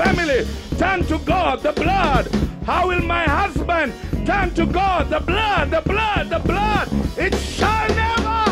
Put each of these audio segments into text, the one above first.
family turn to God? The blood. How will my husband turn to God? The blood, the blood, the blood. It shall never.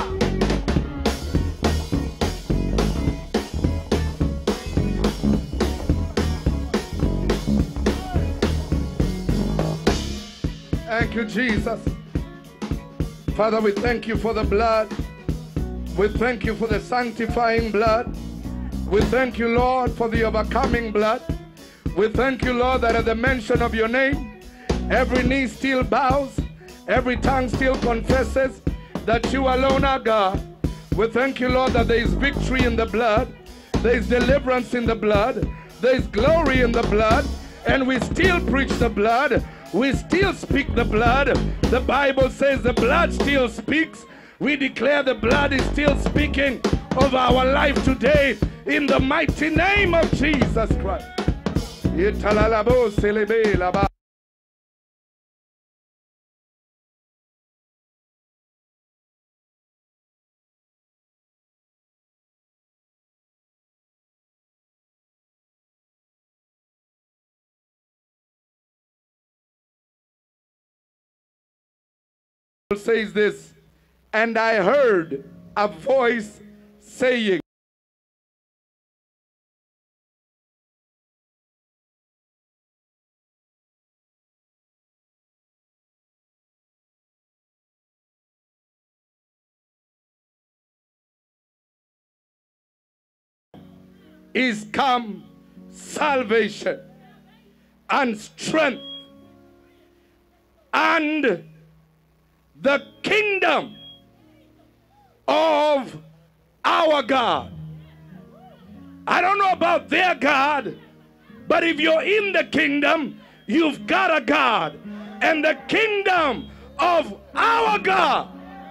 Thank you, Jesus. Father, we thank you for the blood. We thank you for the sanctifying blood. We thank you, Lord, for the overcoming blood. We thank you, Lord, that at the mention of your name, every knee still bows, every tongue still confesses that you alone are God. We thank you, Lord, that there is victory in the blood, there is deliverance in the blood, there is glory in the blood, and we still preach the blood. We still speak the blood. The Bible says the blood still speaks. We declare the blood is still speaking of our life today in the mighty name of Jesus Christ. Says this, and I heard a voice saying, is come salvation and strength and the kingdom of our God. I don't know about their God, but if you're in the kingdom, you've got a God. And the kingdom of our God.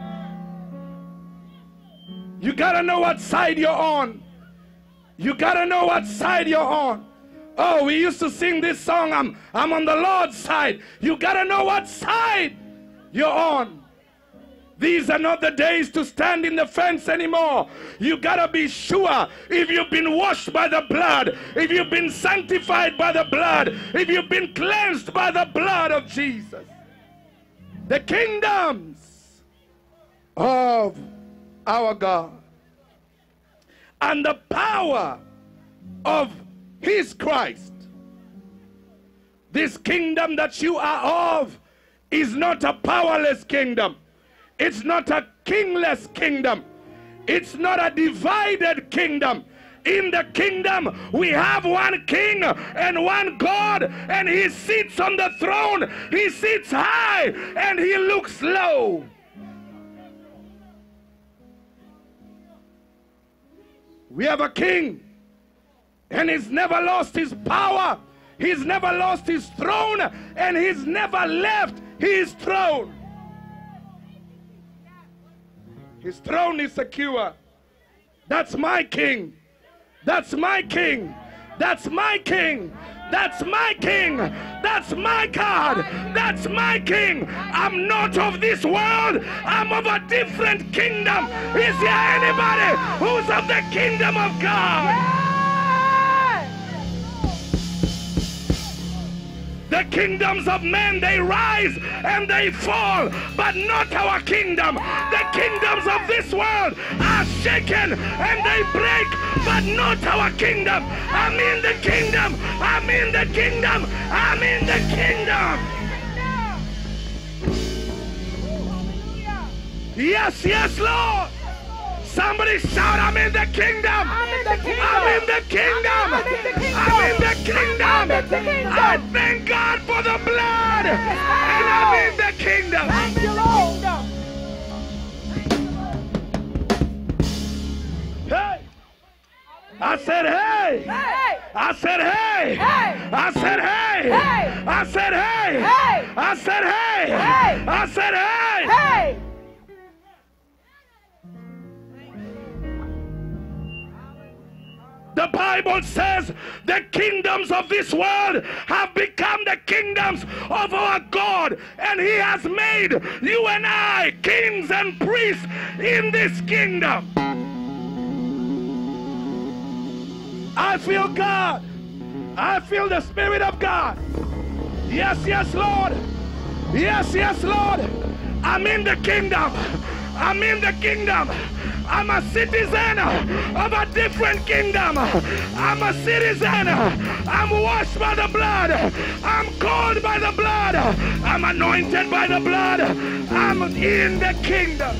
You gotta know what side you're on. You gotta know what side you're on. Oh, we used to sing this song, I'm on the Lord's side. You gotta know what side you're on. These are not the days to stand in the fence anymore. You gotta be sure if you've been washed by the blood, if you've been sanctified by the blood, if you've been cleansed by the blood of Jesus. The kingdoms of our God and the power of his Christ. This kingdom that you are of is not a powerless kingdom. It's not a kingless kingdom. It's not a divided kingdom. In the kingdom, we have one king and one God, and he sits on the throne. He sits high and he looks low. We have a king, and he's never lost his power. He's never lost his throne, and he's never left his throne. His throne is secure. That's my king. That's my king. That's my king. That's my king. That's my God. That's my king. I'm not of this world. I'm of a different kingdom. Is there anybody who's of the kingdom of God? The kingdoms of men, they rise and they fall, but not our kingdom. The kingdoms of this world are shaken and they break, but not our kingdom. I'm in the kingdom. I'm in the kingdom. I'm in the kingdom. Yes, yes, Lord. Somebody shout, I'm in the kingdom. I'm in the kingdom. I'm in the kingdom. I'm in the kingdom. I thank God for the blood. And I'm in the kingdom. Thank you, Lord. Hey. I said, hey. Hey. I said, hey. Hey. I said, hey. Hey. I said, hey. Hey. I said, hey. Hey. I said, hey. Hey. The Bible says the kingdoms of this world have become the kingdoms of our God, and he has made you and I kings and priests in this kingdom. I feel God. I feel the Spirit of God. Yes, yes, Lord. Yes, yes, Lord. I'm in the kingdom. I'm in the kingdom. I'm a citizen of a different kingdom. I'm a citizen. I'm washed by the blood. I'm called by the blood. I'm anointed by the blood. I'm in the kingdom.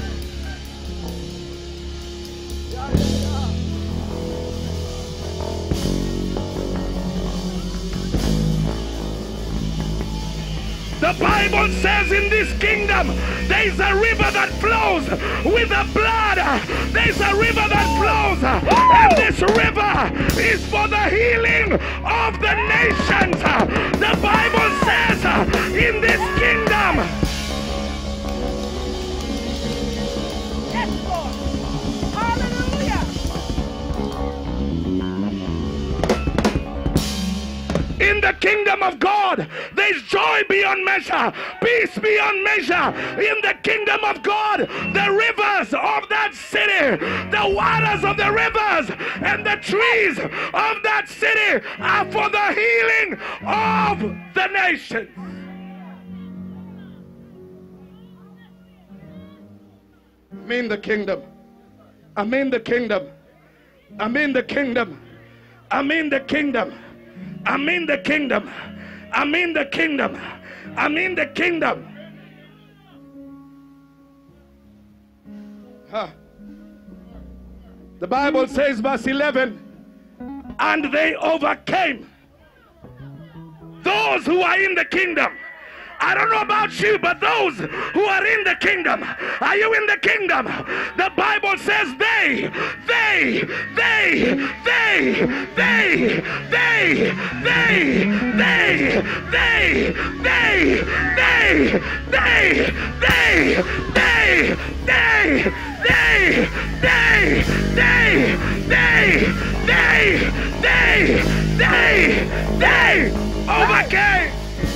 The Bible says in this kingdom there is a river that flows with the blood. There is a river that flows, and this river is for the healing of the nations. The Bible says in this kingdom. Yes, Lord. Hallelujah. In the kingdom of God, there's joy beyond measure, peace beyond measure. In the kingdom of God, the rivers of that city, the waters of the rivers and the trees of that city are for the healing of the nation. I'm in the kingdom. I'm in the kingdom. I'm in the kingdom. I'm in the kingdom. I'm in the kingdom. I'm in the kingdom. I'm in the kingdom. The Bible says, verse 11, and they overcame those who are in the kingdom. I don't know about you, but those who are in the kingdom, are you in the kingdom? The Bible says they overcame.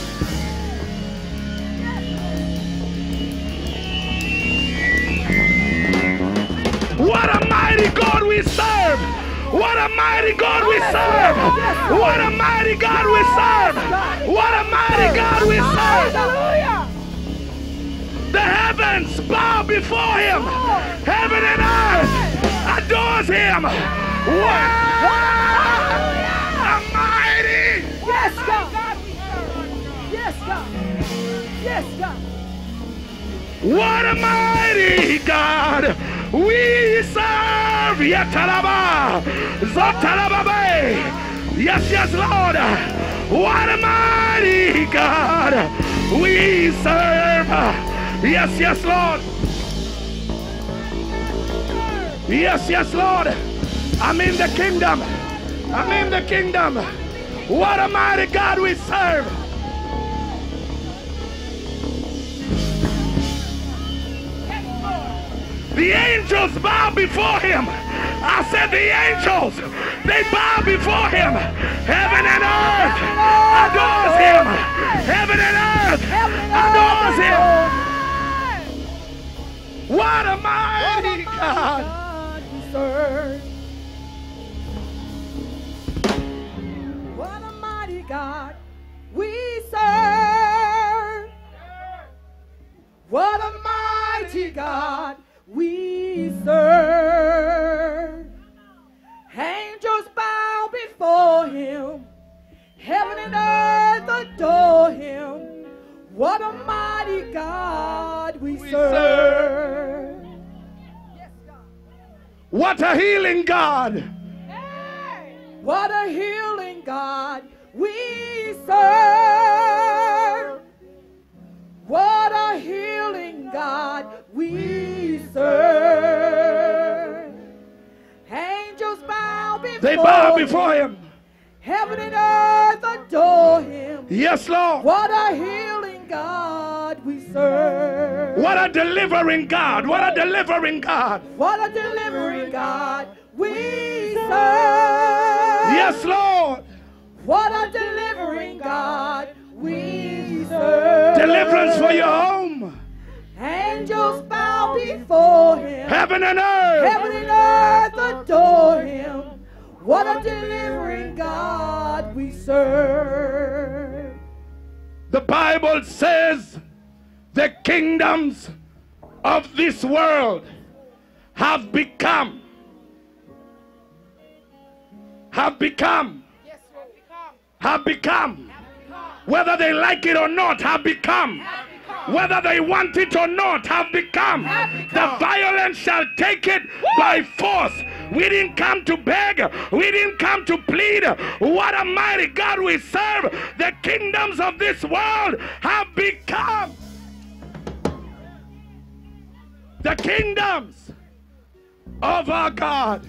What a mighty God we serve! What a mighty God we serve! What a mighty God we serve! What a mighty God we serve! The heavens bow before him. Heaven and earth adores him. What a mighty! Yes, God. Yes, God. Yes, God. What a mighty God we serve. Yatalaba, Zotalababe. Yes, yes, Lord. What a mighty God we serve. Yes, yes, Lord. Yes, yes, Lord. I'm in the kingdom. I'm in the kingdom. What a mighty God we serve. The angels bow before him. I said the angels, they bow before him. Heaven and earth adores him. Heaven and earth adores him. What a mighty God we serve. What a mighty God we serve. What a mighty God we serve. Angels bow before him. Heaven and earth adore him. What a mighty God we serve. Yes, God. What a healing God. Hey. What a healing God we serve. What a healing God we serve. Angels bow before him. They bow before him. Heaven and earth adore him. Yes, Lord. What a healing God we serve. What a delivering God. What a delivering God. What a delivering God we serve. Yes, Lord. What a delivering God we serve. Deliverance for your home. Angels bow before him. Heaven and earth. Heaven and earth adore him. What a delivering God we serve. The Bible says the kingdoms of this world have become, whether they like it or not, have become, whether they want it or not, have become. The violence shall take it by force. We didn't come to beg. We didn't come to plead. What a mighty God we serve. The kingdoms of this world have become the kingdoms of our God.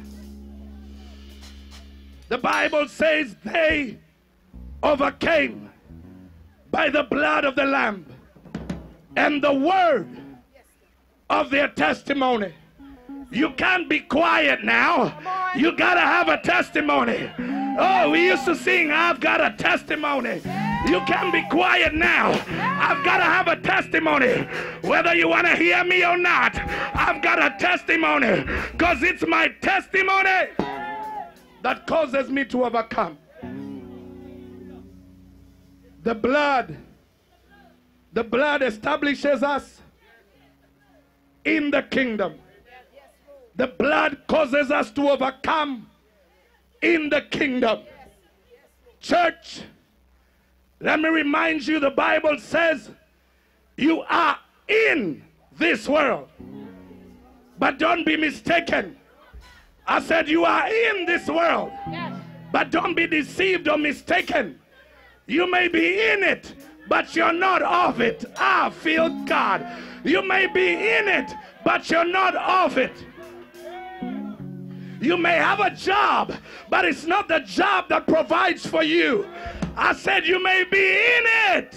The Bible says they overcame by the blood of the Lamb and the word of their testimony. You can't be quiet now. You gotta have a testimony. Oh, we used to sing, I've got a testimony. You can't be quiet now. I've got to have a testimony. Whether you want to hear me or not, I've got a testimony. Because it's my testimony that causes me to overcome. The blood establishes us in the kingdom. The blood causes us to overcome in the kingdom. Church, let me remind you, the Bible says you are in this world. But don't be mistaken. I said you are in this world. But don't be deceived or mistaken. You may be in it, but you're not of it. I feel God. You may be in it, but you're not of it. You may have a job, but it's not the job that provides for you. I said you may be in it,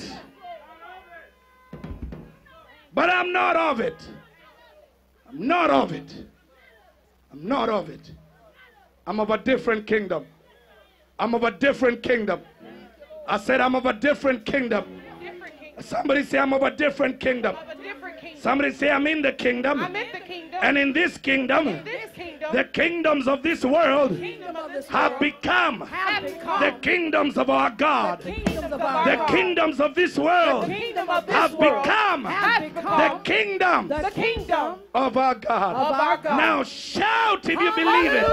but I'm not of it. I'm not of it. I'm not of it. I'm of a different kingdom. I'm of a different kingdom. I said I'm of a different kingdom. Somebody say I'm of a different kingdom. Somebody say I'm in the kingdom. And in this kingdom, the kingdoms of this world have become the kingdoms of our God. The kingdoms of this world have become the kingdom of our God. Now shout if you believe it.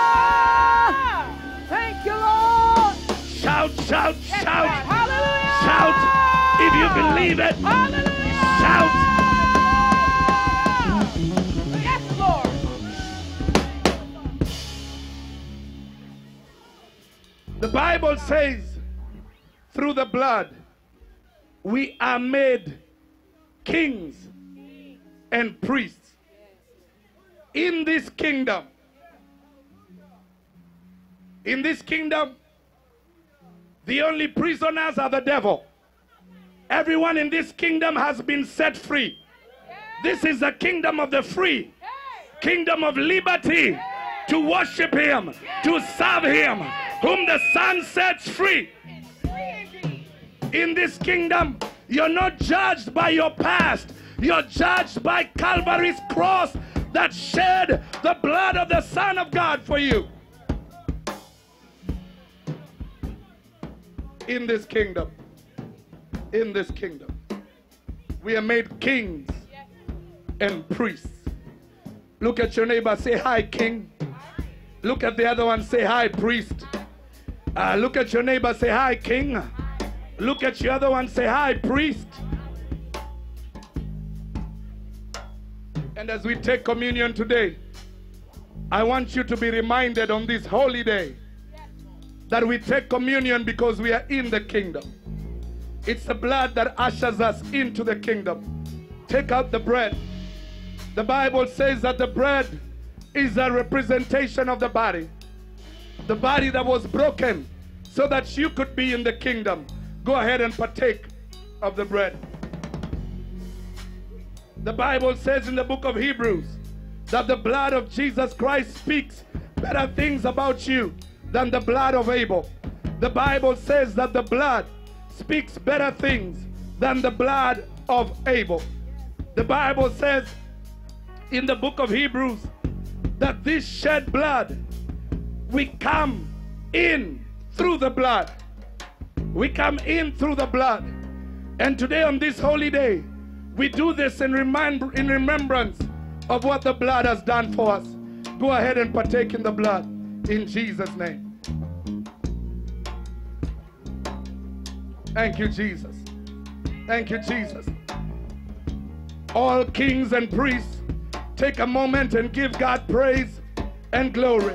Thank you, Lord. Shout, shout, shout. Hallelujah. Shout if you believe it. Hallelujah. Shout. Yes, Lord. The Bible says through the blood we are made kings and priests in this kingdom. In this kingdom, the only prisoners are the devil. Everyone in this kingdom has been set free. This is the kingdom of the free, kingdom of liberty, to worship him, to serve him, whom the Son sets free. In this kingdom, you're not judged by your past. You're judged by Calvary's cross that shed the blood of the Son of God for you. In this kingdom, we are made kings and priests. Look at your neighbor, say hi, king. Look at the other one, say hi, priest. Look at your neighbor, say hi, king. Look at your other one, say hi, priest. And as we take communion today, I want you to be reminded on this holy day that we take communion because we are in the kingdom. It's the blood that ushers us into the kingdom. Take out the bread. The Bible says that the bread is a representation of the body that was broken so that you could be in the kingdom. Go ahead and partake of the bread. The Bible says in the book of Hebrews that the blood of Jesus Christ speaks better things about you than the blood of Abel. The Bible says that the blood speaks better things than the blood of Abel. The Bible says in the book of Hebrews that this shed blood we come in through the blood. We come in through the blood. And today on this holy day, we do this in remembrance of what the blood has done for us. Go ahead and partake in the blood in Jesus' name. Thank you, Jesus. Thank you, Jesus. All kings and priests, take a moment and give God praise and glory.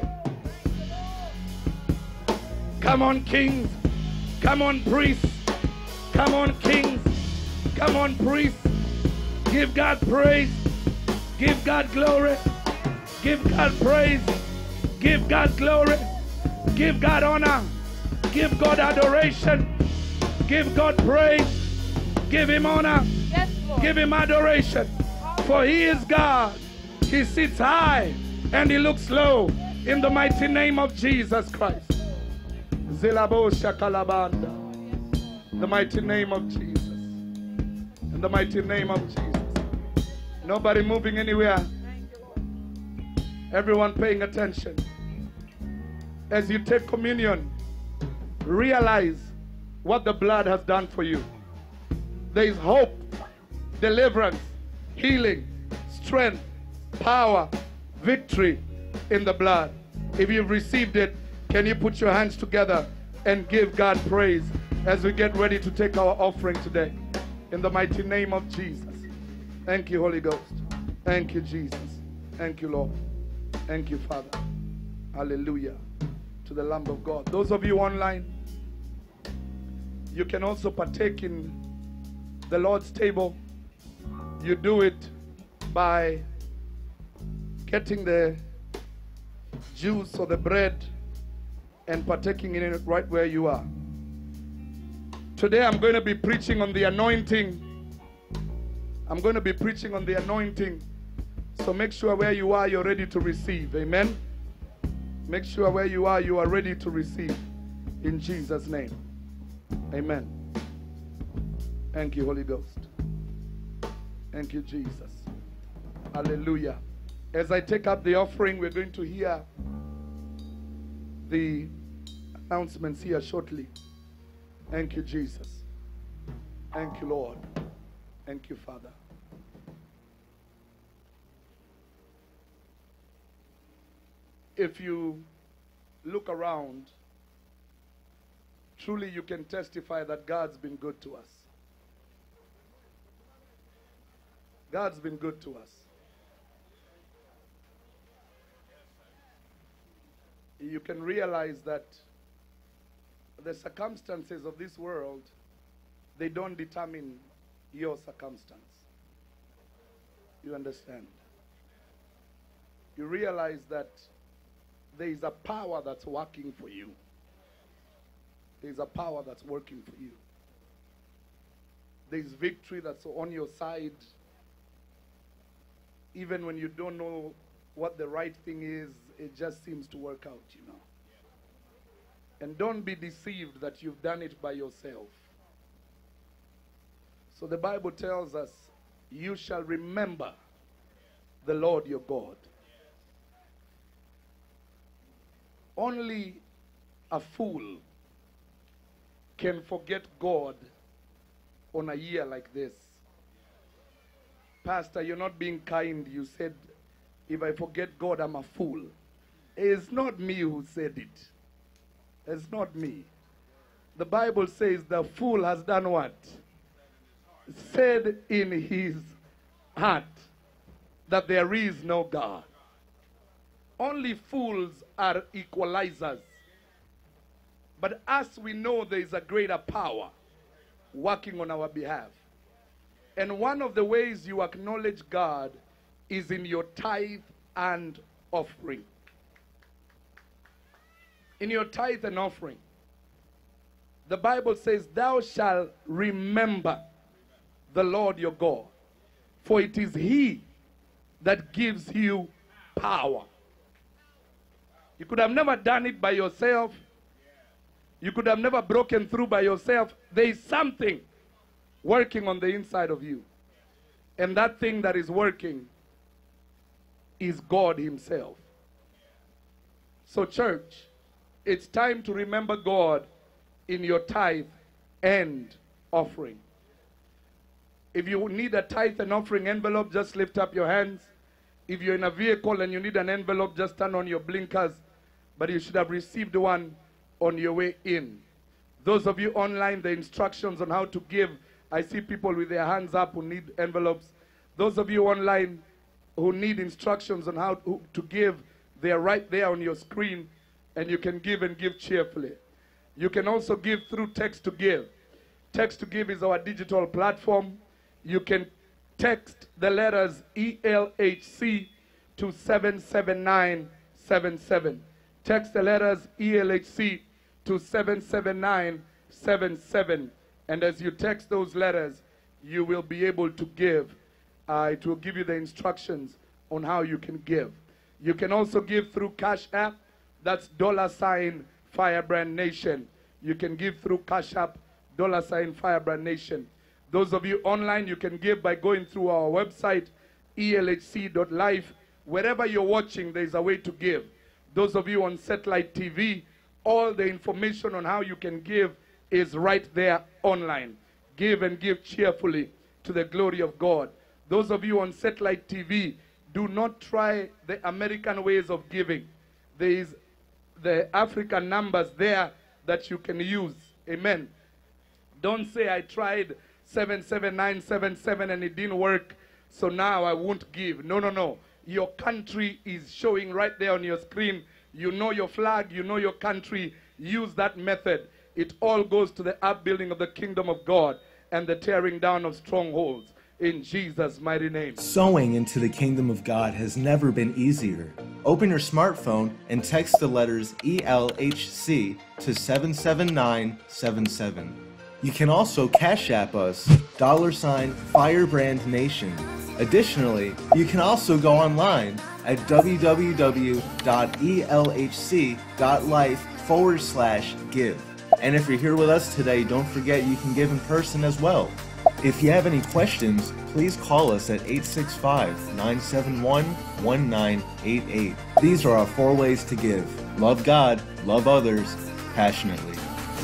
Come on, kings. Come on, priests. Come on, kings. Come on, priests. Give God praise. Give God glory. Give God praise. Give God glory. Give God honor. Give God adoration. Give God praise. Give him honor. Yes, Lord. Give him adoration. For he is God. He sits high and he looks low. In the mighty name of Jesus Christ. Zilabo Shakalabanda. The mighty name of Jesus. In the mighty name of Jesus. Nobody moving anywhere. Everyone paying attention. As you take communion, realize what the blood has done for you. There is hope, deliverance, healing, strength, power, victory in the blood. If you've received it, can you put your hands together and give God praise as we get ready to take our offering today? In the mighty name of Jesus. Thank you, Holy Ghost. Thank you, Jesus. Thank you, Lord. Thank you, Father. Hallelujah to the Lamb of God. Those of you online, you can also partake in the Lord's table. You do it by getting the juice or the bread and partaking in it right where you are. Today I'm going to be preaching on the anointing. I'm going to be preaching on the anointing. So make sure where you are, you're ready to receive. Amen. Make sure where you are ready to receive. In Jesus' name. Amen. Thank you, Holy Ghost. Thank you, Jesus. Hallelujah. As I take up the offering, we're going to hear the announcements here shortly. Thank you, Jesus. Thank you, Lord. Thank you, Father. If you look around, truly you can testify that God's been good to us. God's been good to us. You can realize that the circumstances of this world, they don't determine your circumstance. You understand? You realize that there is a power that's working for you. There is a power that's working for you. There is victory that's on your side. Even when you don't know what the right thing is, it just seems to work out, you know. And don't be deceived that you've done it by yourself. So the Bible tells us, you shall remember the Lord your God. Only a fool can forget God on a year like this. Pastor, you're not being kind. You said, if I forget God, I'm a fool. It's not me who said it. It's not me. The Bible says the fool has done what? Said in his heart that there is no God. Only fools are equalizers. But as we know, there is a greater power working on our behalf. And one of the ways you acknowledge God is in your tithe and offering. In your tithe and offering. The Bible says, thou shalt remember the Lord your God, for it is he that gives you power. You could have never done it by yourself. You could have never broken through by yourself. There is something working on the inside of you. And that thing that is working is God himself. So church, it's time to remember God in your tithe and offering. If you need a tithe and offering envelope, just lift up your hands. If you're in a vehicle and you need an envelope, just turn on your blinkers. But you should have received one on your way in. Those of you online, the instructions on how to give. I see people with their hands up who need envelopes. Those of you online who need instructions on how to give, they are right there on your screen, and you can give and give cheerfully. You can also give through Text to Give. Text to Give is our digital platform. You can text the letters ELHC to 77977. Text the letters ELHC to 77977. And as you text those letters, you will be able to give. It will give you the instructions on how you can give. You can also give through Cash App. That's $Firebrand Nation. You can give through Cash App, $Firebrand Nation. Those of you online, you can give by going through our website, elhc.life. Wherever you're watching, there's a way to give. Those of you on satellite TV, all the information on how you can give is right there online. Give and give cheerfully to the glory of God. Those of you on satellite TV, do not try the American ways of giving. There is the African numbers there that you can use. Amen. Don't say, I tried 77977 and it didn't work, so now I won't give. No, no, no. Your country is showing right there on your screen. You know your flag, you know your country. Use that method. It all goes to the upbuilding of the kingdom of God and the tearing down of strongholds. In Jesus' mighty name. Sowing into the kingdom of God has never been easier. Open your smartphone and text the letters ELHC to 77977. You can also Cash App us, $Firebrand Nation. Additionally, you can also go online at www.elhc.life/give. And if you're here with us today, don't forget you can give in person as well. If you have any questions, please call us at 865-971-1988. These are our 4 ways to give. Love God, love others, passionately.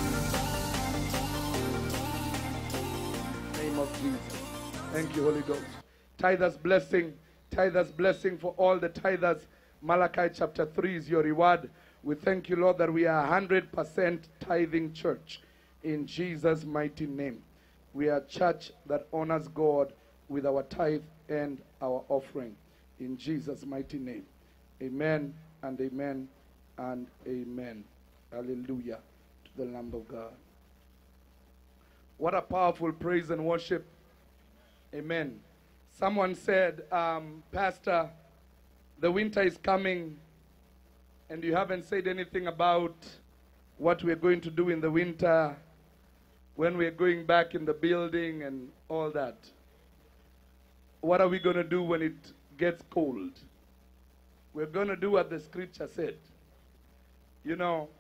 Name of Jesus. Thank you, Holy Ghost. Tithers blessing for all the tithers. Malachi chapter 3 is your reward. We thank you, Lord, that we are 100% tithing church. In Jesus' mighty name. We are a church that honors God with our tithe and our offering. In Jesus' mighty name. Amen and amen and amen. Hallelujah to the Lamb of God. What a powerful praise and worship. Amen. Someone said, Pastor, the winter is coming and you haven't said anything about what we're going to do in the winter, when we're going back in the building and all that. What are we going to do when it gets cold? We're going to do what the scripture said. You know,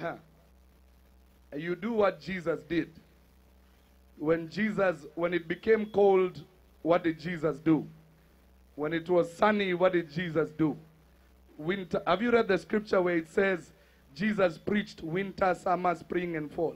you do what Jesus did. When it became cold, what did Jesus do? When it was sunny, what did Jesus do? Winter. Have you read the scripture where it says Jesus preached winter, summer, spring, and fall?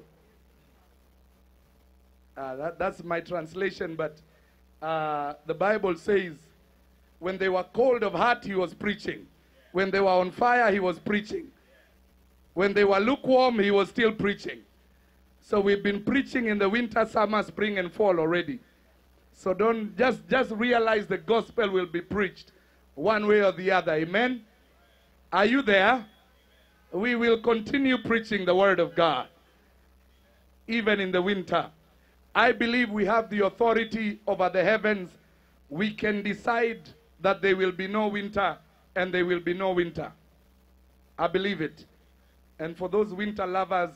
That's my translation, but the Bible says when they were cold of heart, he was preaching. When they were on fire, he was preaching. When they were lukewarm, he was still preaching. So we've been preaching in the winter, summer, spring, and fall already. So don't just realize the gospel will be preached one way or the other. Amen? Are you there? We will continue preaching the word of God, even in the winter. I believe we have the authority over the heavens. We can decide that there will be no winter and there will be no winter. I believe it. And for those winter lovers,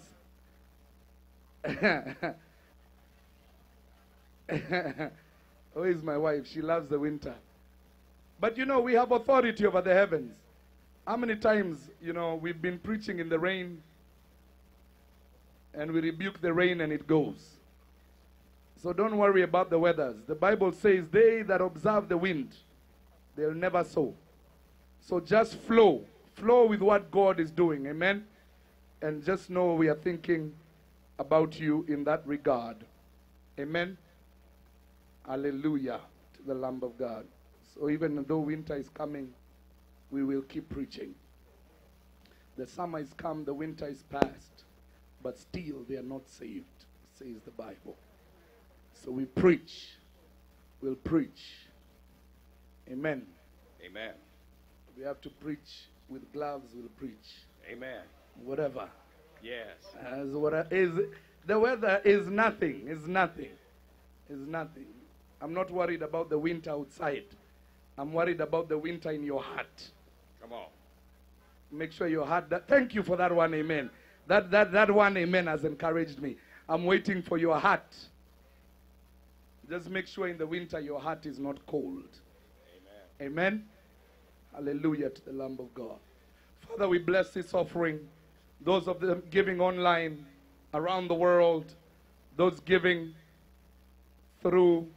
who is my wife? She loves the winter. But you know, we have authority over the heavens. How many times, you know, we've been preaching in the rain and we rebuke the rain and it goes. So don't worry about the weathers. The Bible says, they that observe the wind, they'll never sow. So just flow flow with what God is doing. Amen. And just know we are thinking about you in that regard. Amen. Hallelujah to the Lamb of God. So even though winter is coming, we will keep preaching. The summer is come, the winter is past, but still they are not saved, says the Bible. So we preach. We'll preach. Amen. Amen. We have to preach with gloves, we'll preach. Amen. Whatever. Yes. As what is the weather is nothing. Is nothing. Is nothing. I'm not worried about the winter outside. I'm worried about the winter in your heart. Come on. Make sure your heart. Thank you for that one. Amen. That one. Amen has encouraged me. I'm waiting for your heart. Just make sure in the winter your heart is not cold. Amen. Amen. Hallelujah to the Lamb of God. Father, we bless this offering. Those of them giving online around the world, those giving through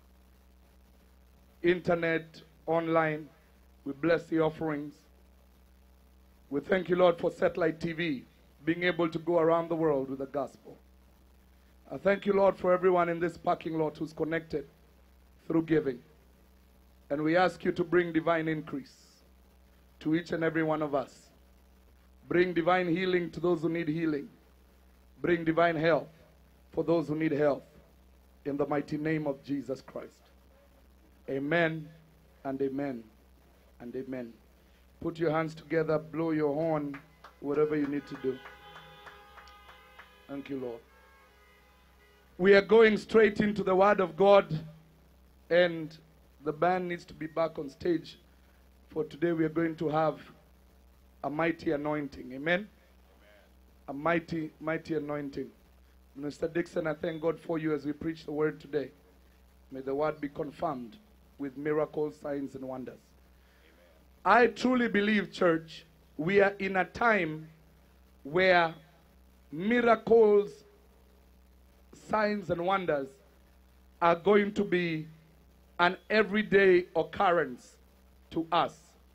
internet, online, we bless the offerings. We thank you, Lord, for Satellite TV being able to go around the world with the gospel. I thank you, Lord, for everyone in this parking lot who's connected through giving. And we ask you to bring divine increase to each and every one of us. Bring divine healing to those who need healing. Bring divine health for those who need health. In the mighty name of Jesus Christ. Amen and amen and amen. Put your hands together, blow your horn, whatever you need to do. Thank you, Lord. We are going straight into the Word of God, and the band needs to be back on stage. For today we are going to have a mighty anointing. Amen? A mighty, mighty anointing. Mr. Dixon, I thank God for you as we preach the word today. May the word be confirmed with miracles, signs, and wonders. Amen. I truly believe, church, we are in a time where miracles, signs, and wonders are going to be an everyday occurrence to us.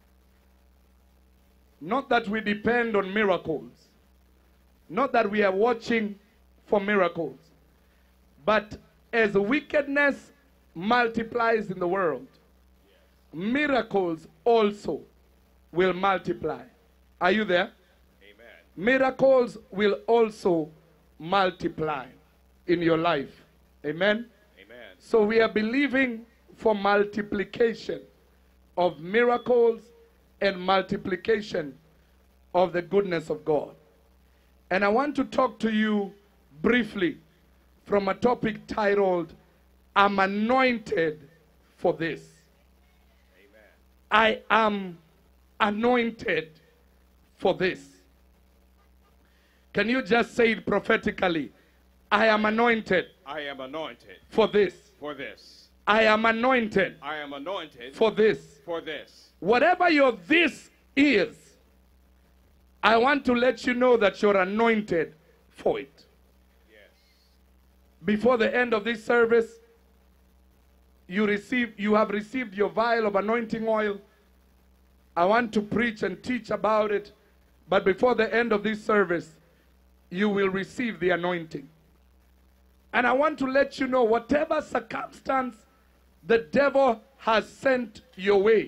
Not that we depend on miracles. Not that we are watching for miracles. But as wickedness multiplies in the world, miracles also will multiply. Are you there? Amen. Miracles will also multiply in your life. Amen? Amen. So we are believing for multiplication of miracles and multiplication of the goodness of God. And I want to talk to you briefly from a topic titled, I'm anointed for this. Amen. I am anointed for this. Can you just say it prophetically? I am anointed. I am anointed for this. For this. I am anointed. I am anointed for this. For this. Whatever your this is, I want to let you know that you're anointed for it. Yes. Before the end of this service, you have received your vial of anointing oil. I want to preach and teach about it, but before the end of this service, you will receive the anointing. And I want to let you know, whatever circumstance the devil has sent your way,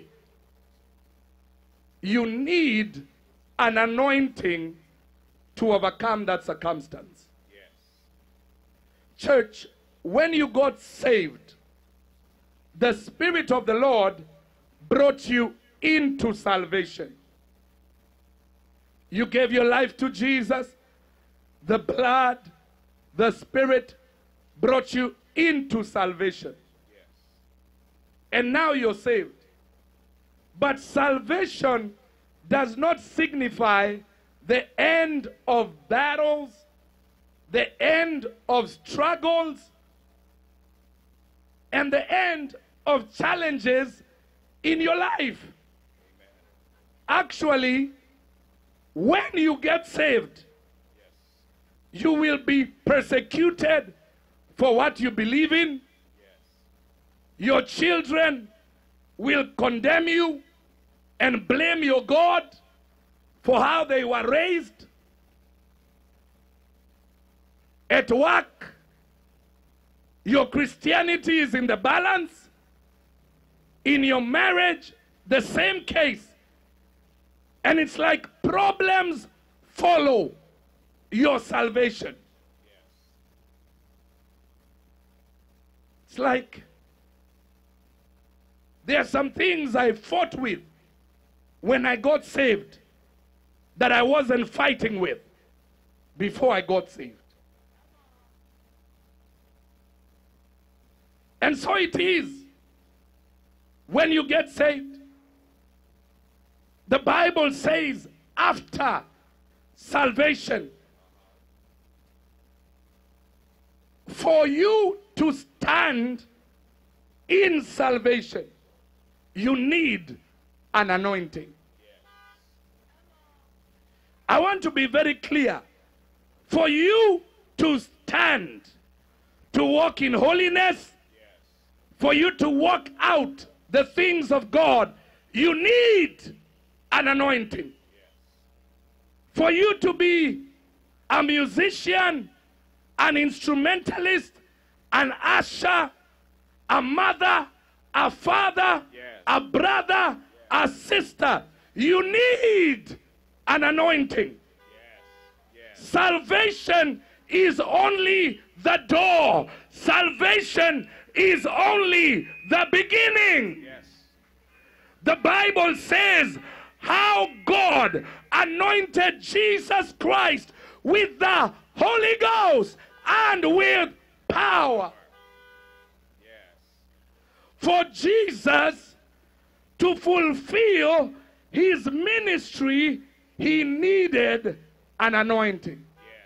you need an anointing to overcome that circumstance. Yes. Church, when you got saved, the Spirit of the Lord brought you into salvation. You gave your life to Jesus. The blood, the Spirit brought you into salvation. Yes. And now you're saved. But salvation does not signify the end of battles, the end of struggles, and the end of challenges in your life. Amen. Actually, when you get saved, Yes. you will be persecuted for what you believe in. Yes. Your children will condemn you and blame your God for how they were raised, at work, your Christianity is in the balance. In your marriage, the same case. And it's like problems follow your salvation. It's like there are some things I fought with when I got saved that I wasn't fighting with before I got saved. And so it is when you get saved. The Bible says after salvation, for you to stand in salvation, you need an anointing. I want to be very clear. For you to stand, to walk in holiness, for you to walk out the things of God, you need an anointing. For you to be a musician, an instrumentalist, an usher, a mother, a father, a brother, a sister, you need an anointing. Salvation is only the door. Salvation is only the beginning. The Bible says how God anointed Jesus Christ with the Holy Ghost and with power. For Jesus to fulfill his ministry, he needed an anointing.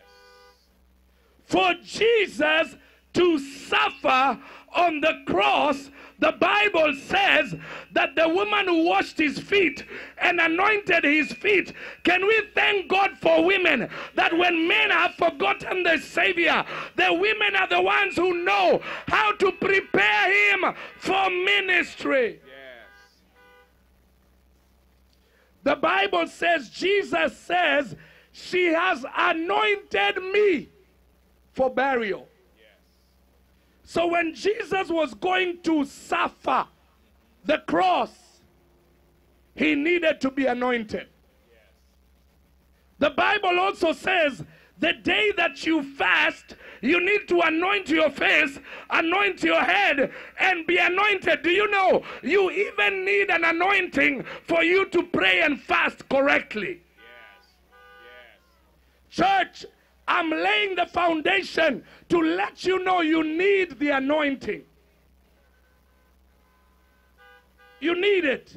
For Jesus to suffer on the cross, the Bible says that the woman who washed his feet and anointed his feet. Can we thank God for women, that when men have forgotten the Savior, the women are the ones who know how to prepare him for ministry. The Bible says, Jesus says, she has anointed me for burial. So when Jesus was going to suffer the cross, he needed to be anointed. The Bible also says the day that you fast, you need to anoint your face, anoint your head, and be anointed. Do you know you even need an anointing for you to pray and fast correctly? Church, I'm laying the foundation to let you know you need the anointing. You need it.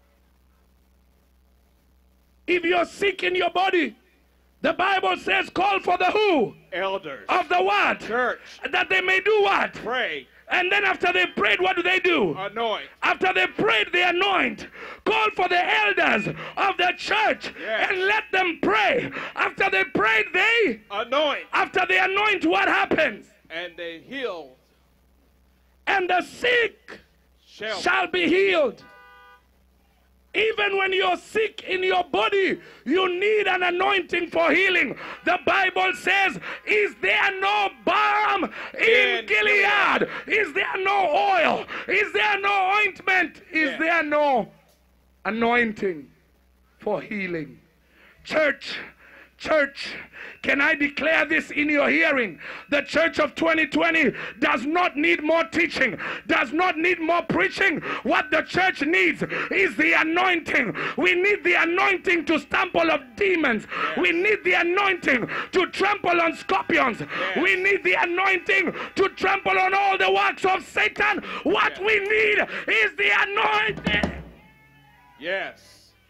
If you're sick in your body, the Bible says call for the who? Elders. Of the what? Church. That they may do what? Pray. And then after they prayed, what do? Anoint. After they prayed, they anoint. Call for the elders of the church and let them pray. After they prayed, they anoint. After they anoint, what happens? And they heal. And the sick shall be healed. Even when you're sick in your body, you need an anointing for healing. The Bible says, is there no balm in Gilead? Is there no oil? Is there no ointment? Is there no anointing for healing? Church, can I declare this in your hearing? The church of 2020 does not need more teaching, does not need more preaching. What the church needs is the anointing. We need the anointing to stample of demons. We need the anointing to trample on scorpions. We need the anointing to trample on all the works of Satan. What we need is the anointing. Yes.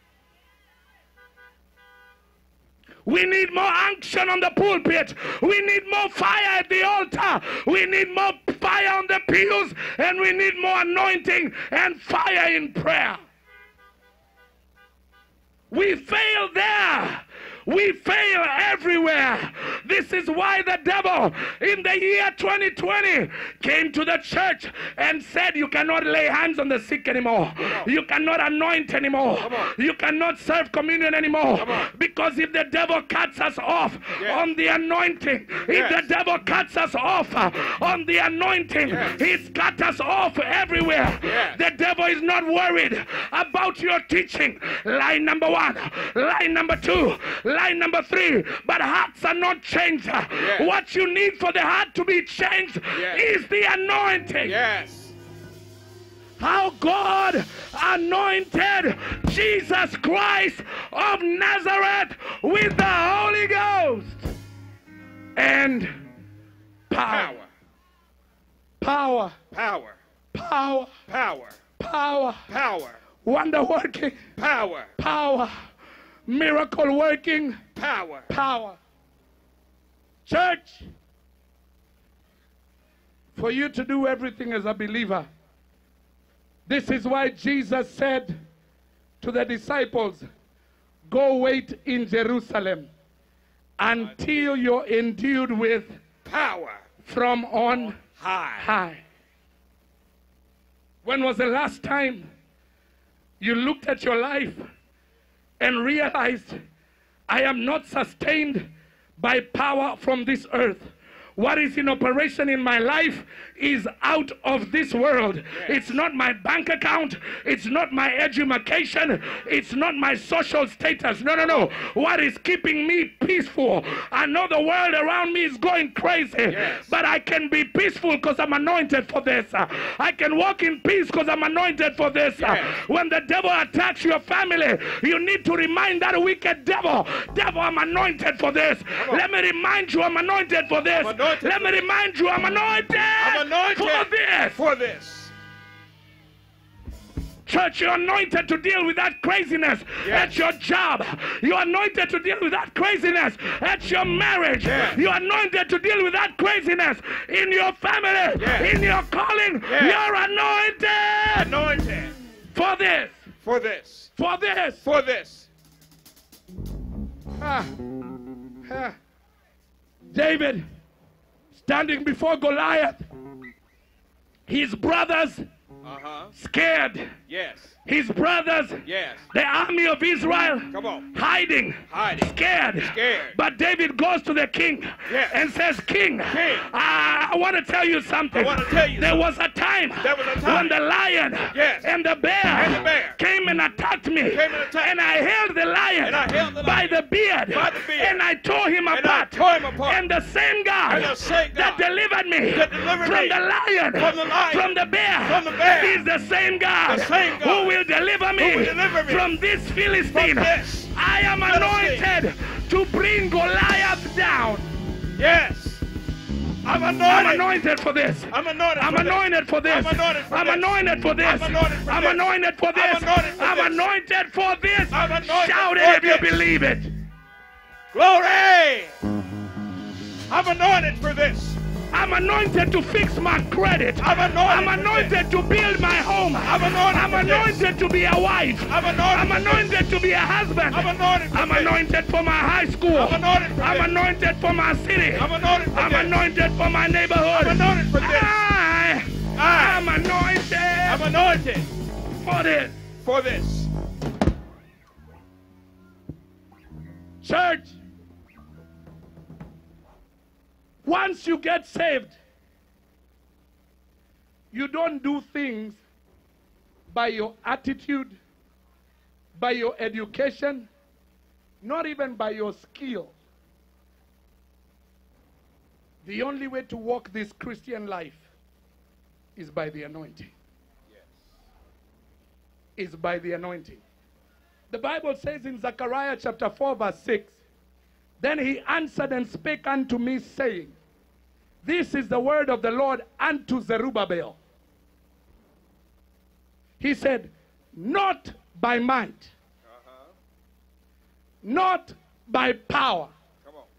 We need more unction on the pulpit. We need more fire at the altar. We need more fire on the pews. And we need more anointing and fire in prayer. We fail there. We fail everywhere. This is why the devil in the year 2020 came to the church and said, you cannot lay hands on the sick anymore. You cannot anoint anymore. You cannot serve communion anymore. Because if the devil cuts us off on the anointing, if the devil cuts us off on the anointing, he's cut us off everywhere. The devil is not worried about your teaching. Line number 1. Line number 2. Line number 3. But hearts are not changed. What you need for the heart to be changed is the anointing. Yes. How God anointed Jesus Christ of Nazareth with the Holy Ghost and power. Power. Power. Power. Power. Power. Power. Wonder working. Power. Power. Miracle working. Power. Power. Church, for you to do everything as a believer, this is why Jesus said to the disciples, go wait in Jerusalem until you're endued with power from on high. When was the last time you looked at your life and realized, I am not sustained by power from this earth? What is in operation in my life is out of this world. Yes. It's not my bank account. It's not my education. It's not my social status. No. What is keeping me peaceful? I know the world around me is going crazy. Yes. But I can be peaceful because I'm anointed for this. I can walk in peace because I'm anointed for this. Yes. When the devil attacks your family, you need to remind that wicked devil, I'm anointed for this. Let me remind you, I'm anointed for this. Let me remind you, I'm anointed, for this. Church, you're anointed to deal with that craziness at your job. You're anointed to deal with that craziness at your marriage. You're anointed to deal with that craziness in your family, in your calling. You're anointed. For this. For this. For this. For this. David, standing before Goliath, his brothers scared. Yes. His brothers, the army of Israel, hiding, scared. But David goes to the king and says, King, I want to tell you something. There was a time when the lion and the bear came and attacked me. And I held the lion by the beard and I tore him apart. And the same God that delivered me from the lion, from the bear, is the same God who will deliver me from this Philistine. I am anointed to bring Goliath down. Yes. I'm anointed for this. I'm anointed for this. I'm anointed for this. I'm anointed for this. I'm anointed for this. Shout it if you believe it. Glory. I'm anointed for this. I'm anointed to fix my credit. I'm anointed to build my home. I'm anointed to be a wife. I'm anointed to be a husband. I'm anointed for my high school. I'm anointed for my city. I'm anointed for my neighborhood. I'm anointed. I'm anointed for this. For this. Church, once you get saved, you don't do things by your attitude, by your education, not even by your skill. The only way to walk this Christian life is by the anointing. Is by the anointing. The Bible says in Zechariah chapter 4 verse 6, then he answered and spake unto me, saying, this is the word of the Lord unto Zerubbabel. He said, not by might, not by power. Come on.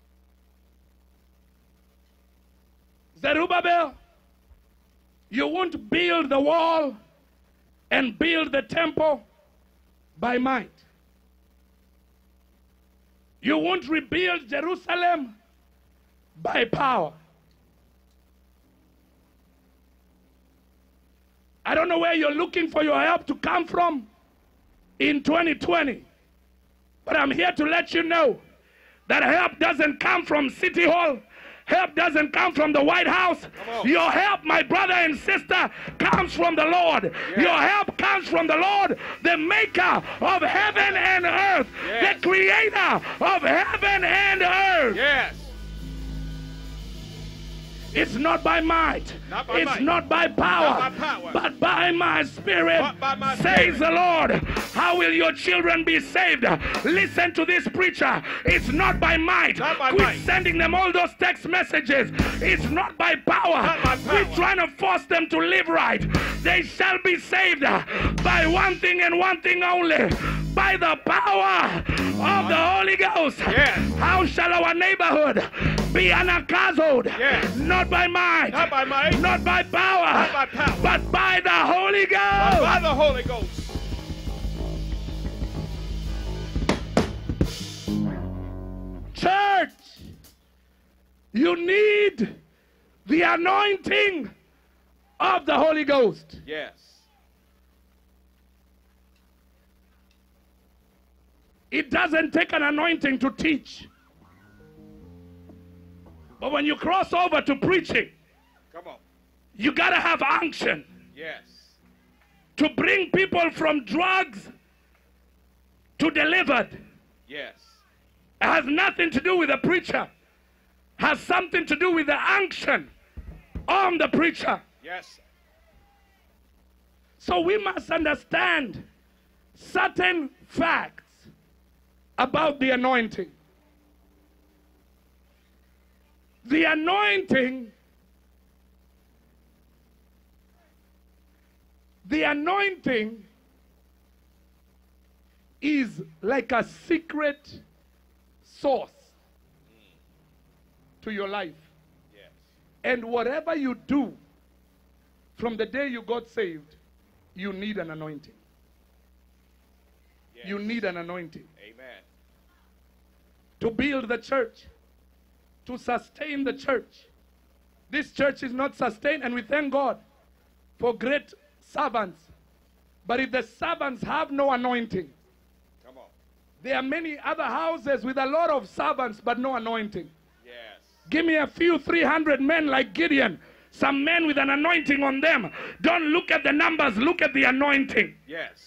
Zerubbabel, you won't build the wall and build the temple by might. You won't rebuild Jerusalem by power. I don't know where you're looking for your help to come from in 2020. But I'm here to let you know that help doesn't come from City Hall. Help doesn't come from the White House. Your help, my brother and sister, comes from the Lord. Yes. Your help comes from the Lord, the maker of heaven and earth. Yes. The creator of heaven and earth. Yes. It's not by might. Not by it's might. not by power. Not by power. But by my spirit, But by my says spirit. the Lord. How will your children be saved? Listen to this preacher. It's not by might. Not by Quit might. sending them all those text messages. It's not by power. Not by Quit power. trying to force them to live right. They shall be saved by one thing and one thing only. By the power of the Holy Ghost. Yes. How shall our neighborhood be anakazoed? Yes. Not by might. Not by might. Not by power. Not by power. But by the Holy But Ghost. by the Holy Ghost. Church, you need the anointing of the Holy Ghost. Yes. It doesn't take an anointing to teach. But when you cross over to preaching, Come on. you gotta have unction Yes. to bring people from drugs to delivered. Yes. It has nothing to do with the preacher. Has something to do with the unction on the preacher. Yes. So we must understand certain facts about the anointing. The anointing is like a secret source to your life. Yes. And whatever you do from the day you got saved, you need an anointing. Yes. You need an anointing Amen. to build the church, to sustain the church. This church is not sustained, and we thank God for great servants. But if the servants have no anointing, Come on. there are many other houses with a lot of servants but no anointing. Yes. Give me a few 300 men like Gideon, some men with an anointing on them. Don't look at the numbers, look at the anointing. Yes.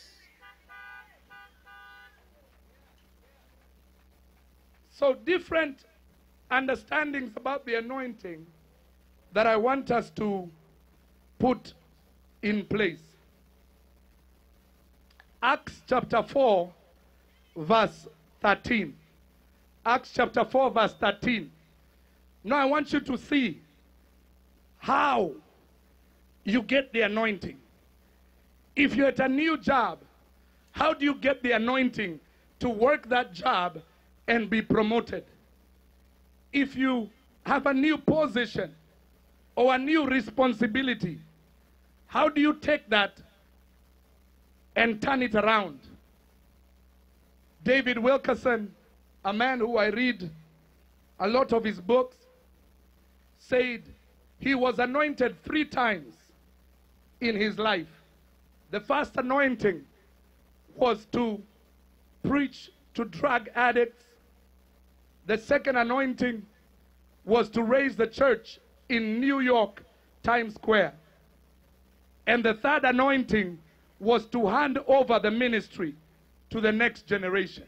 So different understandings about the anointing that I want us to put in place. Acts chapter 4 verse 13. Acts chapter 4 verse 13. Now I want you to see how you get the anointing. If you're at a new job, how do you get the anointing to work that job and be promoted? If you have a new position or a new responsibility, how do you take that and turn it around? David Wilkerson, a man who I read a lot of his books, said he was anointed 3 times in his life. The first anointing was to preach to drug addicts. The second anointing was to raise the church in New York, Times Square. And the third anointing was to hand over the ministry to the next generation.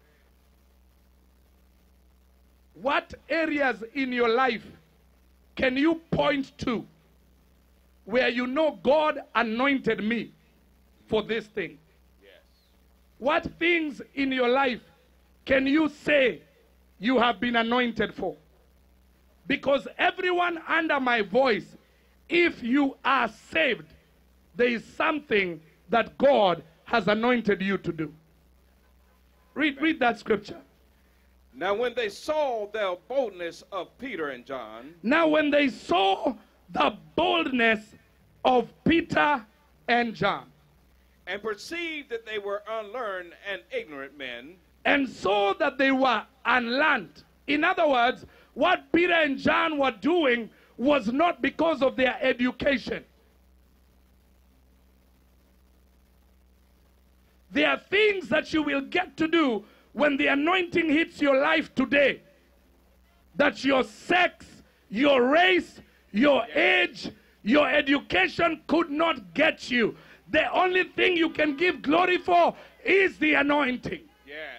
What areas in your life can you point to where you know God anointed me for this thing? Yes. What things in your life can you say you have been anointed for? Because everyone under my voice, if you are saved, there is something that God has anointed you to do. Read that scripture. Now when they saw the boldness of Peter and John, Now when they saw the boldness of Peter and John, and perceived that they were unlearned and ignorant men, and saw that they were unlearned. In other words, what Peter and John were doing was not because of their education. There are things that you will get to do when the anointing hits your life today, that your sex, your race, your age, your education could not get you. The only thing you can give glory for is the anointing. Yes.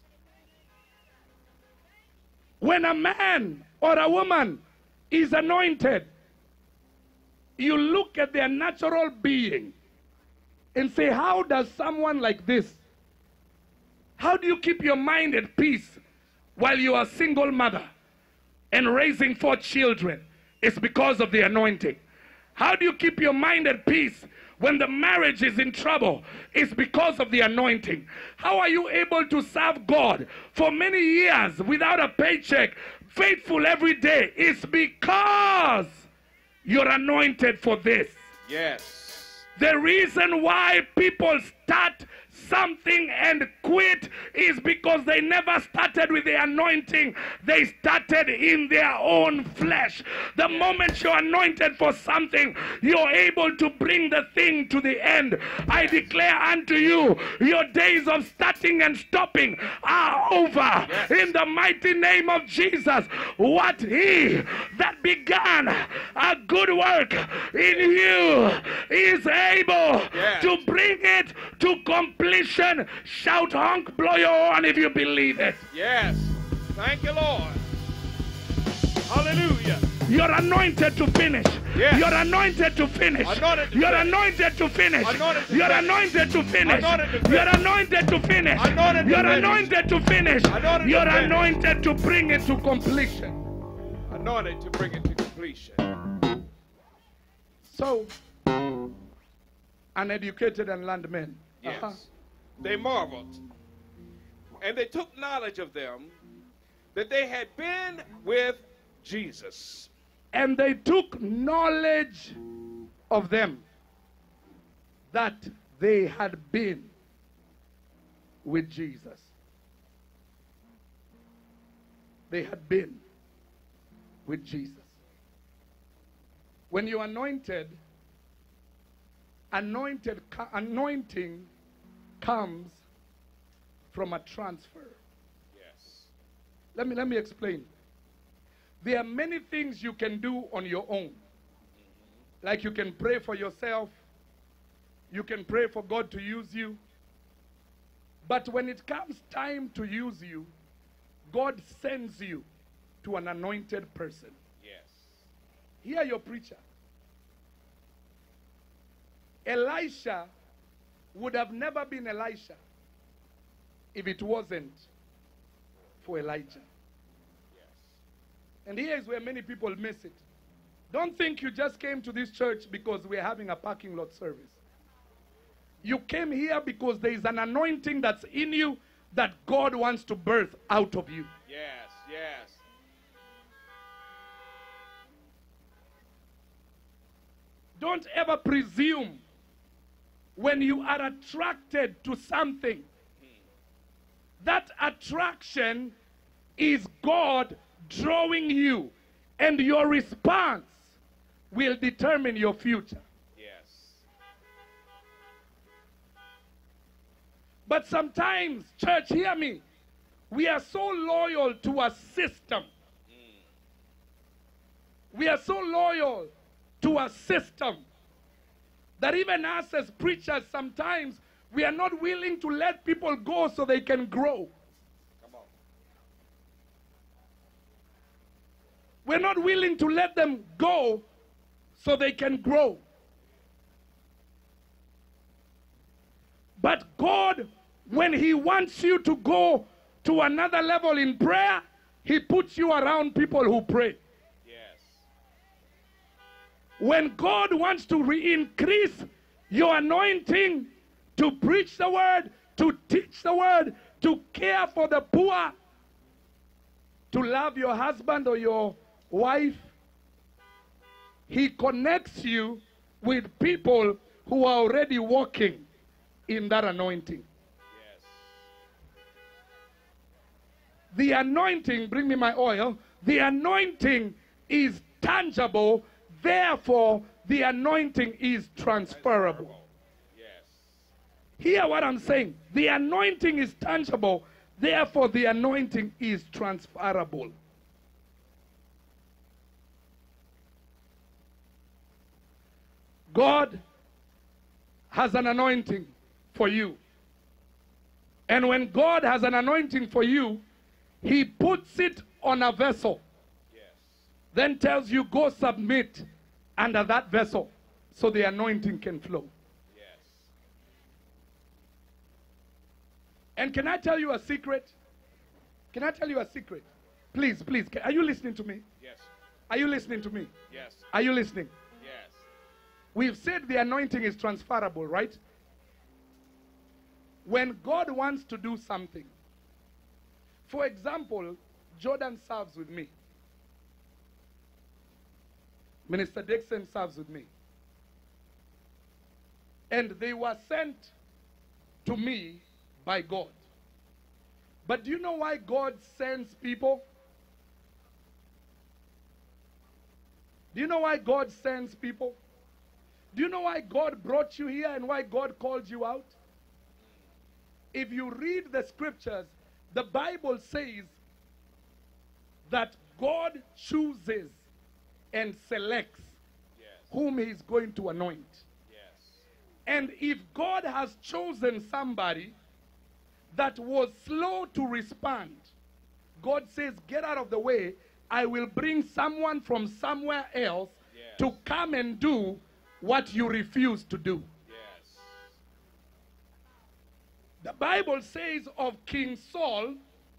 When a man or a woman is anointed, you look at their natural being and say, how does someone like this, how do you keep your mind at peace while you are a single mother and raising 4 children? It's because of the anointing. How do you keep your mind at peace when the marriage is in trouble? It's because of the anointing. How are you able to serve God for many years without a paycheck, faithful every day? It's because you're anointed for this. Yes. The reason why people start something and quit is because they never started with the anointing. They started in their own flesh. The moment you're anointed for something, you're able to bring the thing to the end. I declare unto you, your days of starting and stopping are over. In the mighty name of Jesus. What he that began a good work in you is able to bring it to completion. Shout honk, blow your horn if you believe it. Yes. Thank you, Lord. Hallelujah. You're anointed to finish. Yes. You're anointed to finish. Anointed to You're finish. anointed to finish. Anointed to You're finish. anointed to finish. Anointed to finish. You're anointed to finish. Anointed to You're finish. anointed to finish. Anointed to You're finish. anointed to bring it to completion. Anointed to bring it to completion. So, uneducated and learned men. Yes. They marveled. And they took knowledge of them that they had been with Jesus. And they took knowledge of them that they had been with Jesus. They had been with Jesus. When you're anointed, anointing comes from a transfer. Yes. Let me explain. There are many things you can do on your own. Like you can pray for yourself. You can pray for God to use you. But when it comes time to use you, God sends you to an anointed person. Yes. Hear your preacher. Elisha would have never been Elisha if it wasn't for Elijah. Yes. And here is where many people miss it. Don't think you just came to this church because we're having a parking lot service. You came here because there is an anointing that's in you that God wants to birth out of you. Yes. Yes. Don't ever presume when you are attracted to something. That attraction is God drawing you, and your response will determine your future. Yes. But sometimes, church, hear me, we are so loyal to a system. We are so loyal to a system that even us as preachers, sometimes we are not willing to let people go so they can grow. Come on. We're not willing to let them go so they can grow. But God, when He wants you to go to another level in prayer, He puts you around people who pray. Yes. When God wants to increase your anointing to preach the word, to teach the word, to care for the poor, to love your husband or your wife, He connects you with people who are already walking in that anointing. Yes. the anointing, bring me my oil, the anointing is tangible, therefore the anointing is transferable. Yes. Hear what I'm saying. The anointing is tangible, therefore the anointing is transferable. God has an anointing for you. And when God has an anointing for you, he puts it on a vessel. Yes. Then tells you, go submit under that vessel so the anointing can flow. Yes. And can I tell you a secret? Can I tell you a secret? Please, please. Are you listening to me? Yes. Are you listening to me? Yes. Are you listening? Yes. We've said the anointing is transferable, right? When God wants to do something, for example, Jordan serves with me. Minister Dixon serves with me. And they were sent to me by God. But do you know why God sends people? Do you know why God sends people? Do you know why God brought you here and why God called you out? If you read the scriptures, the Bible says that God chooses and selects Yes. whom he is going to anoint. Yes. And if God has chosen somebody that was slow to respond, God says, get out of the way. I will bring someone from somewhere else Yes. to come and do what you refuse to do. Yes. The Bible says of King Saul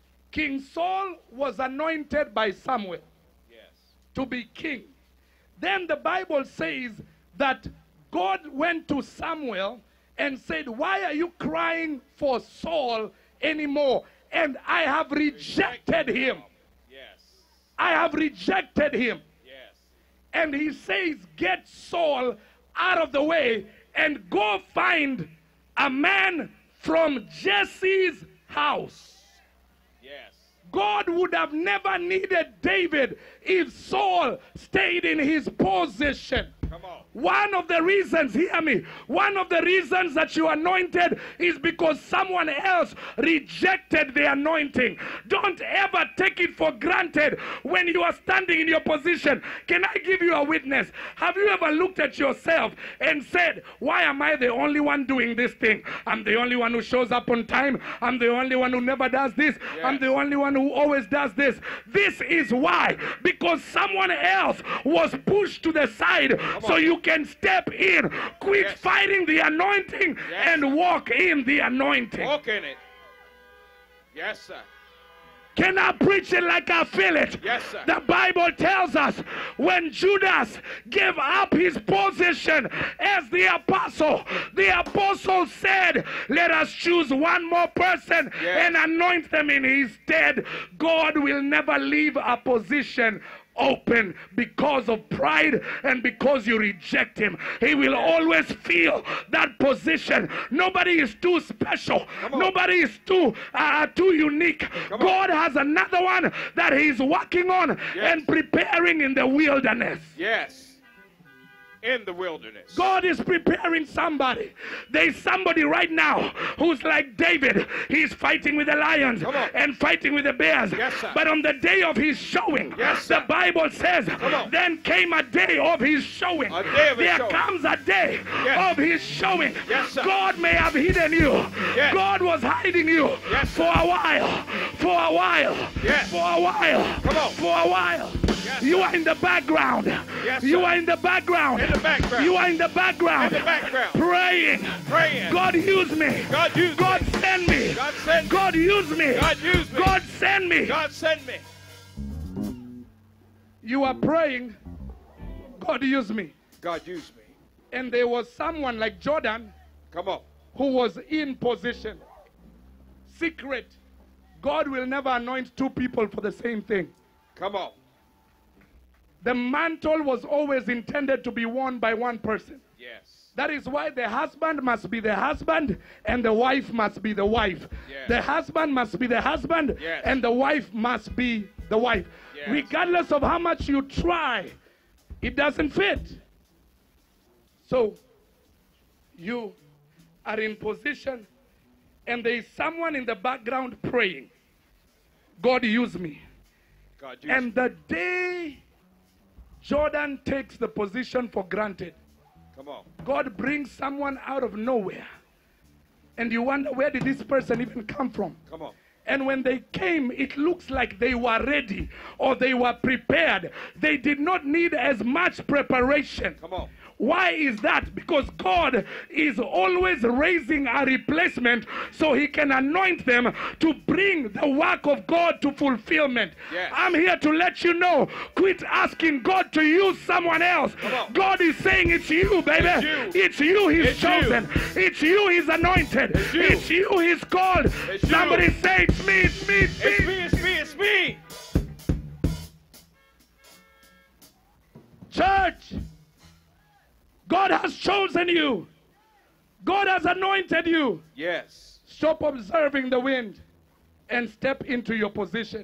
was anointed by Samuel Yes. to be king. Then the Bible says that God went to Samuel and said, why are you crying for Saul anymore? And I have rejected him. Yes. I have rejected him. Yes. And he says, get Saul out of the way and go find a man from Jesse's house. Yes. God would have never needed David if Saul stayed in his position. Come on. One of the reasons, hear me, one of the reasons that you are anointed is because someone else rejected the anointing. Don't ever take it for granted when you are standing in your position. Can I give you a witness? Have you ever looked at yourself and said, why am I the only one doing this thing? I'm the only one who shows up on time. I'm the only one who never does this. Yes. I'm the only one who always does this. This is why. Because someone else was pushed to the side so you can step in. Quit Yes. fighting the anointing Yes. and walk in the anointing. Walk in it. Yes, sir. Can I preach it like I feel it? Yes, sir. The Bible tells us when Judas gave up his position as the apostle said, let us choose one more person Yes. and anoint them in his stead. God will never leave a position open because of pride and because you reject him. He will always feel that position. Nobody is too special. Come on. Nobody is too unique. Come on. God has another one that he's working on Yes. and preparing in the wilderness. Yes. In the wilderness. God is preparing somebody. There's somebody right now who's like David. He's fighting with the lions Come on. and fighting with the bears. Yes, sir. But on the day of his showing, Yes, the sir. Bible says, Come on. then came a day of his showing. A day of his there showing. comes a day Yes. of his showing. Yes, sir. God may have hidden you. Yes. God was hiding you Yes, for a while. For a while. Yes. For a while. Come on. For a while. Yes, You sir. are in the background. Yes, You sir. are in the background. In the background. You are in the background. In the background. Praying. Praying. God use me. God use God me. send me. God send me. God use me. God use me. God send me. God send me. You are praying. God use me. God use me. And there was someone like Jordan Come on. who was in position. Secret. God will never anoint two people for the same thing. Come on. The mantle was always intended to be worn by one person. Yes. That is why the husband must be the husband and the wife must be the wife. Yes. The husband must be the husband Yes. and the wife must be the wife. Yes. Regardless of how much you try, it doesn't fit. So, you are in position and there is someone in the background praying, God use me. God, use And the day Jordan takes the position for granted, Come on. God brings someone out of nowhere. And you wonder, where did this person even come from? Come on. And when they came, it looks like they were ready or they were prepared. They did not need as much preparation. Come on. Why is that? Because God is always raising a replacement so he can anoint them to bring the work of God to fulfillment. Yes. I'm here to let you know, quit asking God to use someone else. Come on. God is saying it's you, baby. It's you. He's It's chosen. It's you he's anointed. It's you. He's called. It's Somebody you. say it's me, it's me, it's me. It's me, it's me, it's me. Church, God has chosen you. God has anointed you. Yes. Stop observing the wind and step into your position.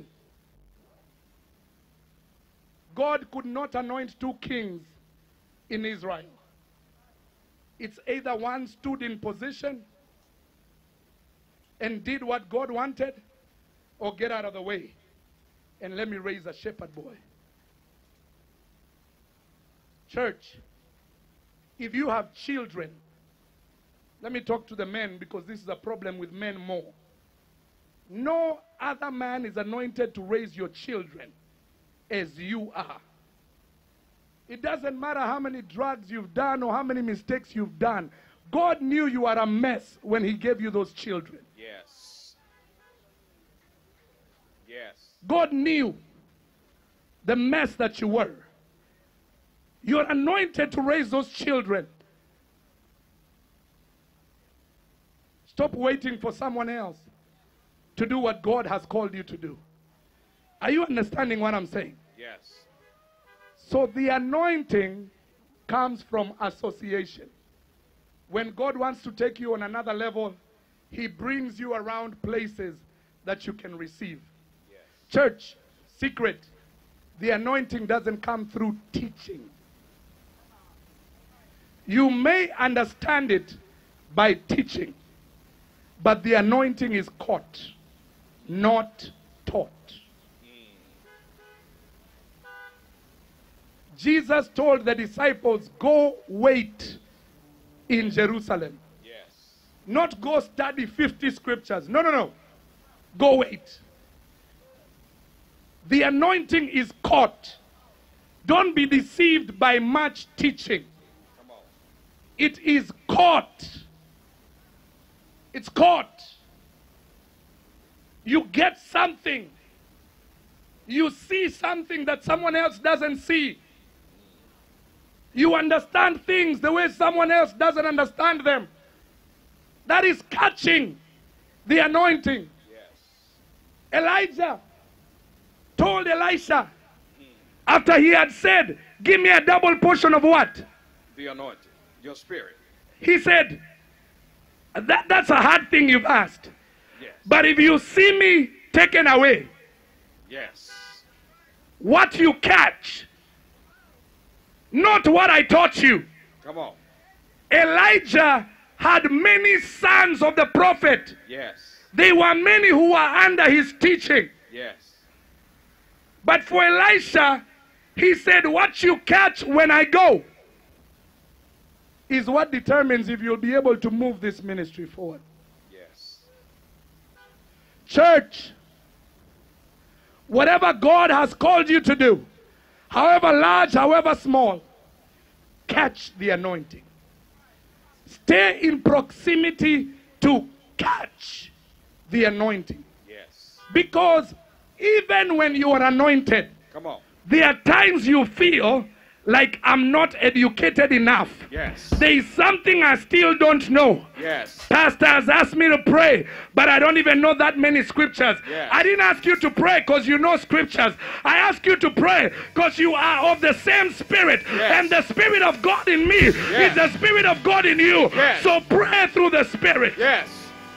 God could not anoint two kings in Israel. It's either one stood in position and did what God wanted, or get out of the way and let me raise a shepherd boy. Church, if you have children, let me talk to the men because this is a problem with men more. No other man is anointed to raise your children as you are. It doesn't matter how many drugs you've done or how many mistakes you've done. God knew you are a mess when he gave you those children. Yes. Yes. God knew the mess that you were. You're anointed to raise those children. Stop waiting for someone else to do what God has called you to do. Are you understanding what I'm saying? Yes. So the anointing comes from association. When God wants to take you on another level, he brings you around places that you can receive. Yes. Church, secret, the anointing doesn't come through teaching. You may understand it by teaching, but the anointing is caught, not taught. Jesus told the disciples, go wait in Jerusalem. Yes. Not go study 50 scriptures. No, no, no. Go wait. The anointing is caught. Don't be deceived by much teaching. Come on. It is caught. It's caught. You get something. You see something that someone else doesn't see. You understand things the way someone else doesn't understand them. That is catching the anointing. Yes. Elijah told Elisha, after he had said, give me a double portion of what? The anointing. Your spirit. He said, that's a hard thing you've asked. Yes. But if you see me taken away, Yes. what you catch, not what I taught you. Come on. Elijah had many sons of the prophet. Yes. There were many who were under his teaching. Yes. But for Elisha, he said, what you catch when I go is what determines if you'll be able to move this ministry forward. Yes. Church, whatever God has called you to do, however large, however small, catch the anointing. Stay in proximity to catch the anointing. Yes. Because even when you are anointed, Come on. there are times you feel like I'm not educated enough. Yes. There is something I still don't know. Yes. Pastor has asked me to pray, but I don't even know that many scriptures. Yes. I didn't ask you to pray because you know scriptures. I asked you to pray because you are of the same spirit. Yes. And the spirit of God in me is the spirit of God in you. Yes. So pray through the spirit. Yes.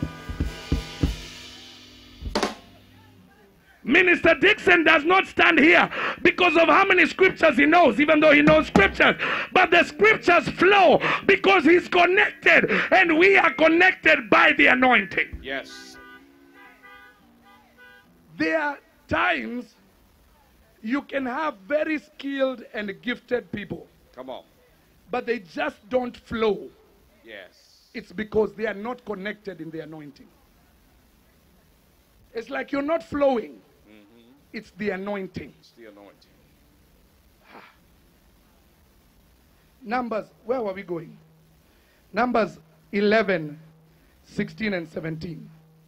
Minister Dixon does not stand here because of how many scriptures he knows, even though he knows scriptures. But the scriptures flow because he's connected, and we are connected by the anointing. Yes. There are times you can have very skilled and gifted people, Come on. but they just don't flow. Yes. It's because they are not connected in the anointing. It's like you're not flowing. It's the anointing. It's the anointing. Numbers, where were we going? Numbers 11, 16 and 17.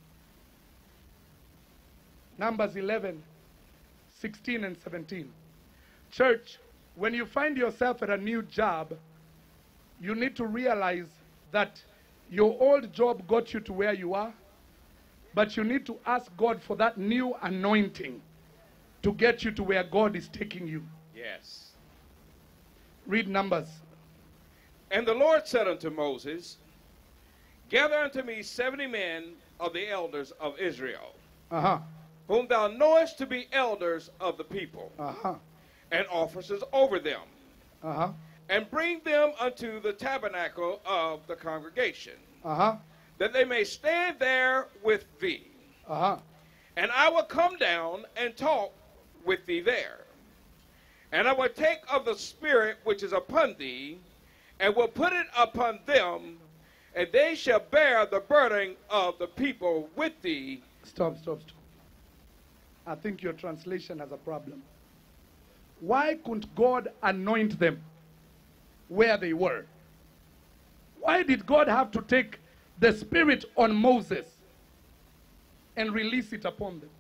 Numbers 11, 16 and 17. Church, when you find yourself at a new job, you need to realize that your old job got you to where you are, but you need to ask God for that new anointing to get you to where God is taking you. Yes. Read Numbers. And the Lord said unto Moses, Gather unto me 70 men of the elders of Israel, whom thou knowest to be elders of the people, and officers over them, and bring them unto the tabernacle of the congregation, that they may stand there with thee. And I will come down and talk with thee there. And I will take of the Spirit which is upon thee, and will put it upon them, and they shall bear the burden of the people with thee. Stop. I think your translation has a problem. Why couldn't God anoint them where they were? Why did God have to take the Spirit on Moses and release it upon them?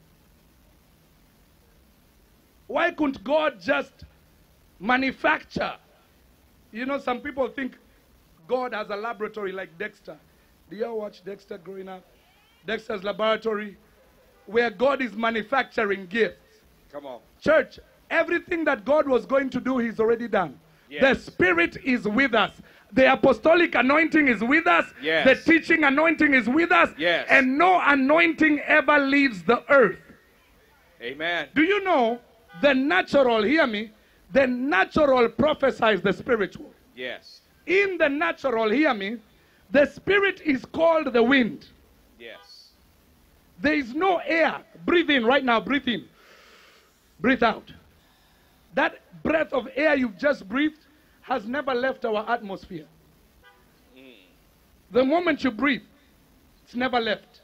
Why couldn't God just manufacture? You know, some people think God has a laboratory like Dexter. Do you ever watch Dexter growing up? Dexter's Laboratory, where God is manufacturing gifts. Come on. Church, everything that God was going to do, He's already done. Yes. The Spirit is with us. The apostolic anointing is with us. Yes. The teaching anointing is with us. Yes. And no anointing ever leaves the earth. Amen. Do you know the natural, hear me, the natural prophesies the spiritual. Yes. In the natural, hear me, the spirit is called the wind. Yes. There is no air. Breathe in right now, breathe in. Breathe out. That breath of air you've just breathed has never left our atmosphere. The moment you breathe, it's never left.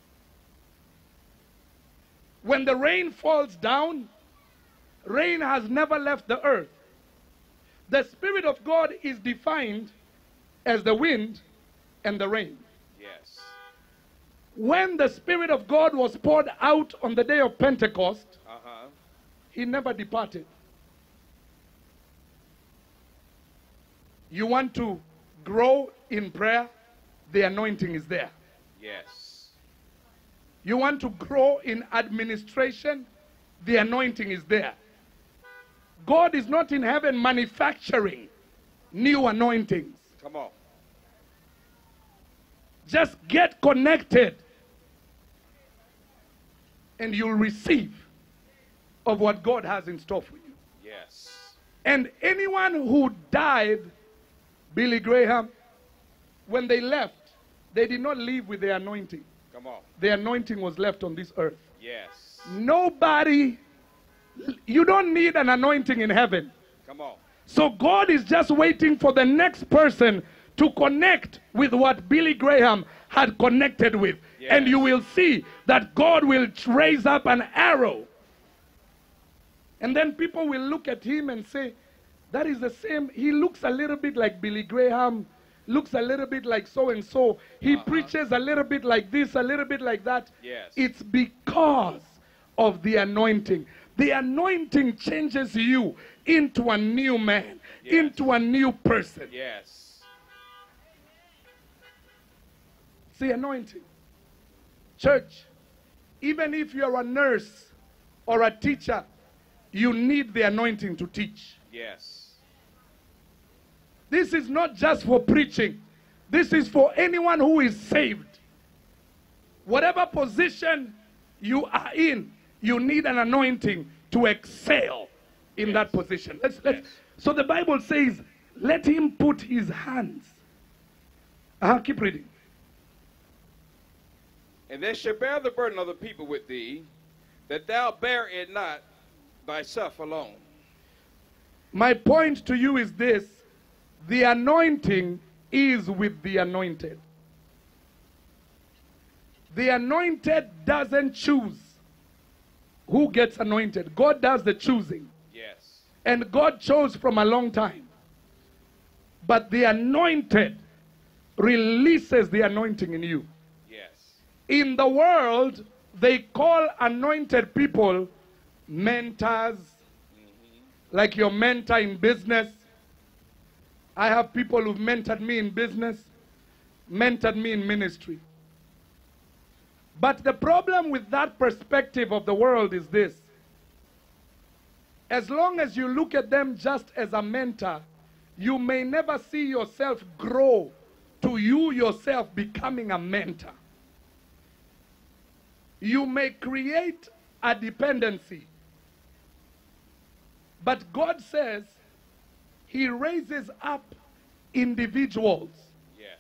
When the rain falls down, rain has never left the earth. The Spirit of God is defined as the wind and the rain. Yes. When the Spirit of God was poured out on the day of Pentecost, He never departed. You want to grow in prayer, the anointing is there. Yes. You want to grow in administration, the anointing is there. God is not in heaven manufacturing new anointings. Come on. Just get connected and you'll receive of what God has in store for you. Yes. And anyone who died, Billy Graham, when they left, they did not leave with the anointing. Come on. The anointing was left on this earth. Yes. Nobody, you don't need an anointing in heaven. Come on. So God is just waiting for the next person to connect with what Billy Graham had connected with. Yes. And you will see that God will raise up an arrow. And then people will look at him and say, that is the same. He looks a little bit like Billy Graham, looks a little bit like so-and-so. He preaches a little bit like this, a little bit like that. Yes. It's because of the anointing. The anointing changes you into a new man. into a new person. Yes. See, anointing. Church, even if you're a nurse or a teacher, you need the anointing to teach. Yes. This is not just for preaching. This is for anyone who is saved. Whatever position you are in, you need an anointing to excel in that position. So the Bible says, let him put his hands. Keep reading. And they shall bear the burden of the people with thee, that thou bear it not thyself alone. My point to you is this: the anointing is with the anointed. The anointed doesn't choose who gets anointed. God does the choosing. Yes. And God chose from a long time. But the anointed releases the anointing in you. Yes. In the world, they call anointed people mentors, like your mentor in business. I have people who've mentored me in business, mentored me in ministry. But the problem with that perspective of the world is this: as long as you look at them just as a mentor, you may never see yourself grow to you yourself becoming a mentor. You may create a dependency. But God says he raises up individuals. Yes.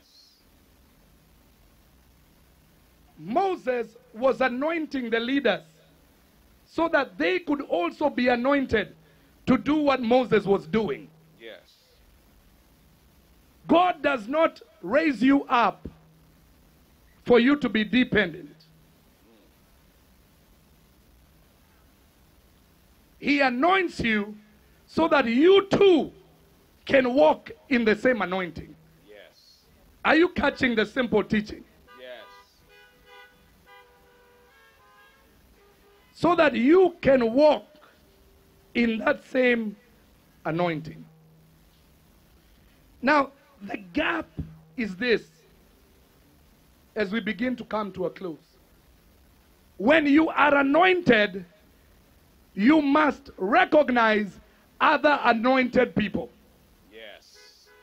Moses was anointing the leaders so that they could also be anointed to do what Moses was doing. Yes. God does not raise you up for you to be dependent. He anoints you so that you too can walk in the same anointing. Yes. Are you catching the simple teaching? Yes. So that you can walk in that same anointing. Now, the gap is this, as we begin to come to a close. When you are anointed, you must recognize other anointed people. Yes.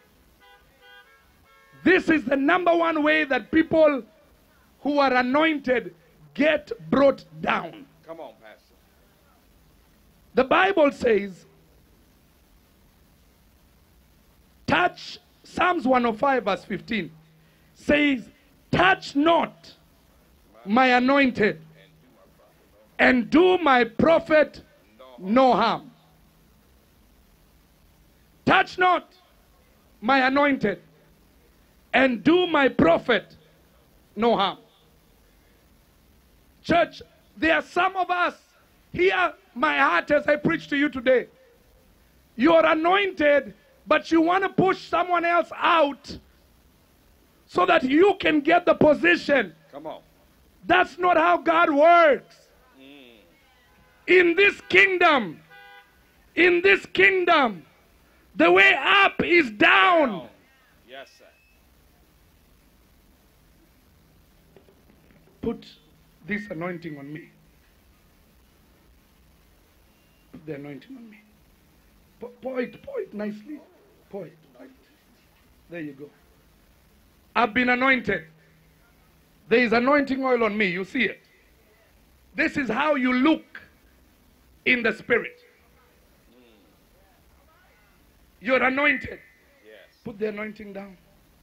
This is the number one way that people who are anointed get brought down. Come on, Pastor. The Bible says, touch, Psalms 105 verse 15 says, touch not my anointed and do my prophet no harm. Touch not my anointed and do my prophet no harm. Church, there are some of us, hear my heart as I preach to you today. You are anointed, but you want to push someone else out so that you can get the position. Come on. That's not how God works. In this kingdom, the way up is down. Yes, sir. Put this anointing on me. Put the anointing on me. Pour it nicely. Pour it. There you go. I've been anointed. There is anointing oil on me. You see it. This is how you look in the spirit. You're anointed. Yes. Put the anointing down.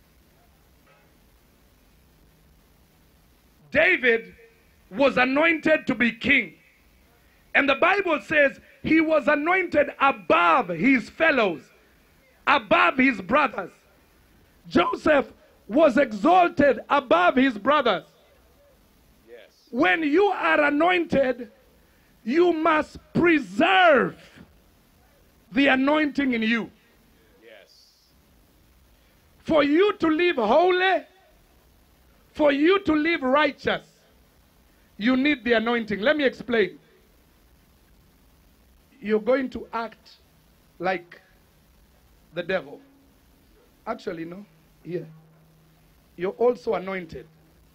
David was anointed to be king. And the Bible says he was anointed above his fellows, above his brothers. Joseph was exalted above his brothers. Yes. When you are anointed, you must preserve the anointing in you. Yes. For you to live holy, for you to live righteous, you need the anointing. Let me explain. You're going to act like the devil. Actually, no. Here. You're also anointed.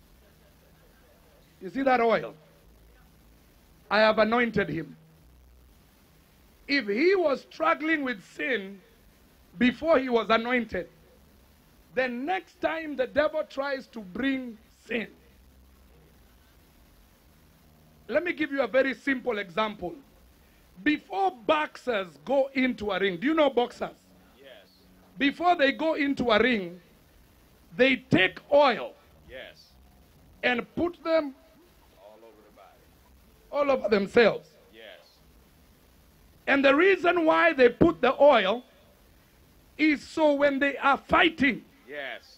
You see that oil? I have anointed him. If he was struggling with sin before he was anointed, then next time the devil tries to bring sin. Let me give you a very simple example. Before boxers go into a ring, do you know boxers? Yes. Before they go into a ring, they take oil. Yes. And put them all over the body. All over themselves. Yes. And the reason why they put the oil is so when they are fighting. Yes.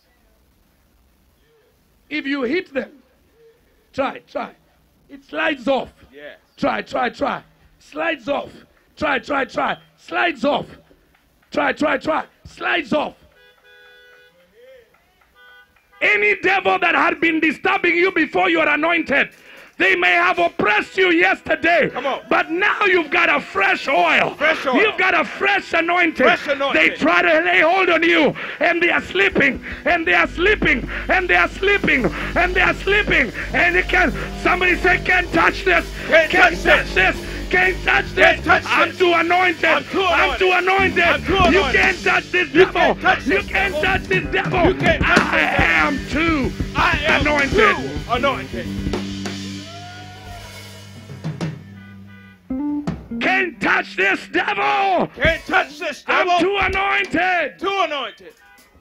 If you hit them, try. It slides off. Yes. Try. Slides off. Try. Slides off. Try. Slides off. Any devil that had been disturbing you before you are anointed, they may have oppressed you yesterday. Come on. But now you've got a fresh oil. Fresh oil. You've got a fresh anointing. Fresh anointing. They try to lay hold on you, and they are slipping, and they are slipping, and they are slipping, and they are slipping. And you can, somebody say, can't touch this. Can't touch this. Can't touch this. I'm too anointed. I'm too anointed. You can't touch this devil. You can't touch this devil. I am too anointed. Can't touch this devil. Can't touch this devil. I'm too anointed. Too anointed.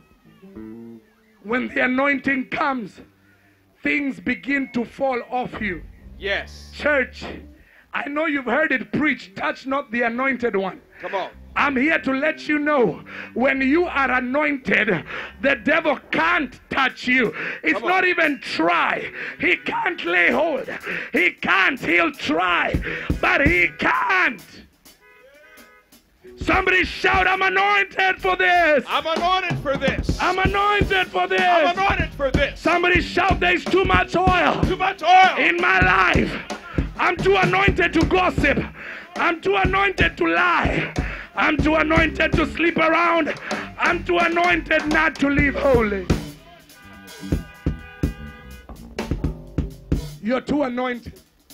When the anointing comes, things begin to fall off you. Yes. Church, I know you've heard it preached, touch not the anointed one. Come on. I'm here to let you know, when you are anointed, the devil can't touch you. It's not even try. He can't lay hold. He can't. He'll try, but he can't. Somebody shout, I'm anointed for this. I'm anointed for this. I'm anointed for this. I'm anointed for this. Somebody shout, there's too much oil. Too much oil in my life. I'm too anointed to gossip. I'm too anointed to lie. I'm too anointed to sleep around. I'm too anointed not to live holy. You're too anointed.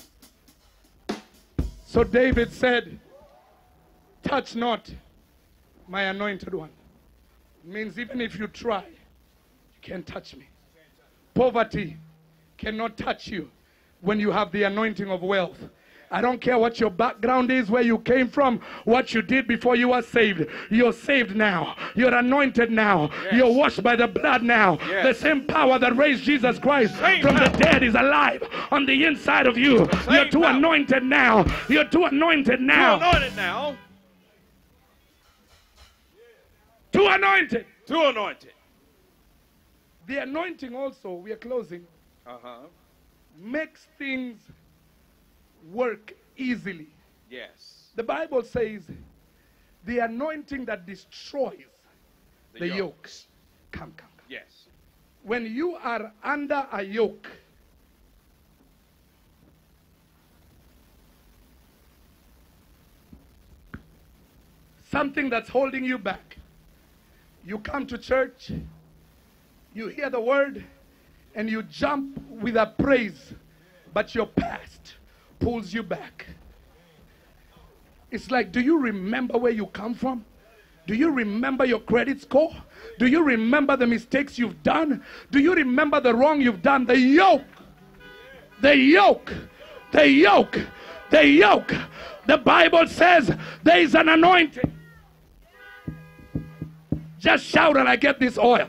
So David said, touch not my anointed one. It means even if you try, you can't touch me. Poverty cannot touch you when you have the anointing of wealth. I don't care what your background is, where you came from, what you did before you were saved. You're saved now. You're anointed now. Yes. You're washed by the blood now. Yes. The same power that raised Jesus Christ from the dead is alive on the inside of you. You're too anointed now. You're too anointed now. Too anointed now. Too anointed. Too anointed. The anointing also, we are closing, makes things work easily. Yes. The Bible says the anointing that destroys the yokes. Come. Yes. When you are under a yoke, something that's holding you back, you come to church, you hear the word, and you jump with a praise, but your past pulls you back. It's like, do you remember where you come from? Do you remember your credit score? Do you remember the mistakes you've done? Do you remember the wrong you've done? The yoke. The Bible says there is an anointing. Just shout and I get this oil.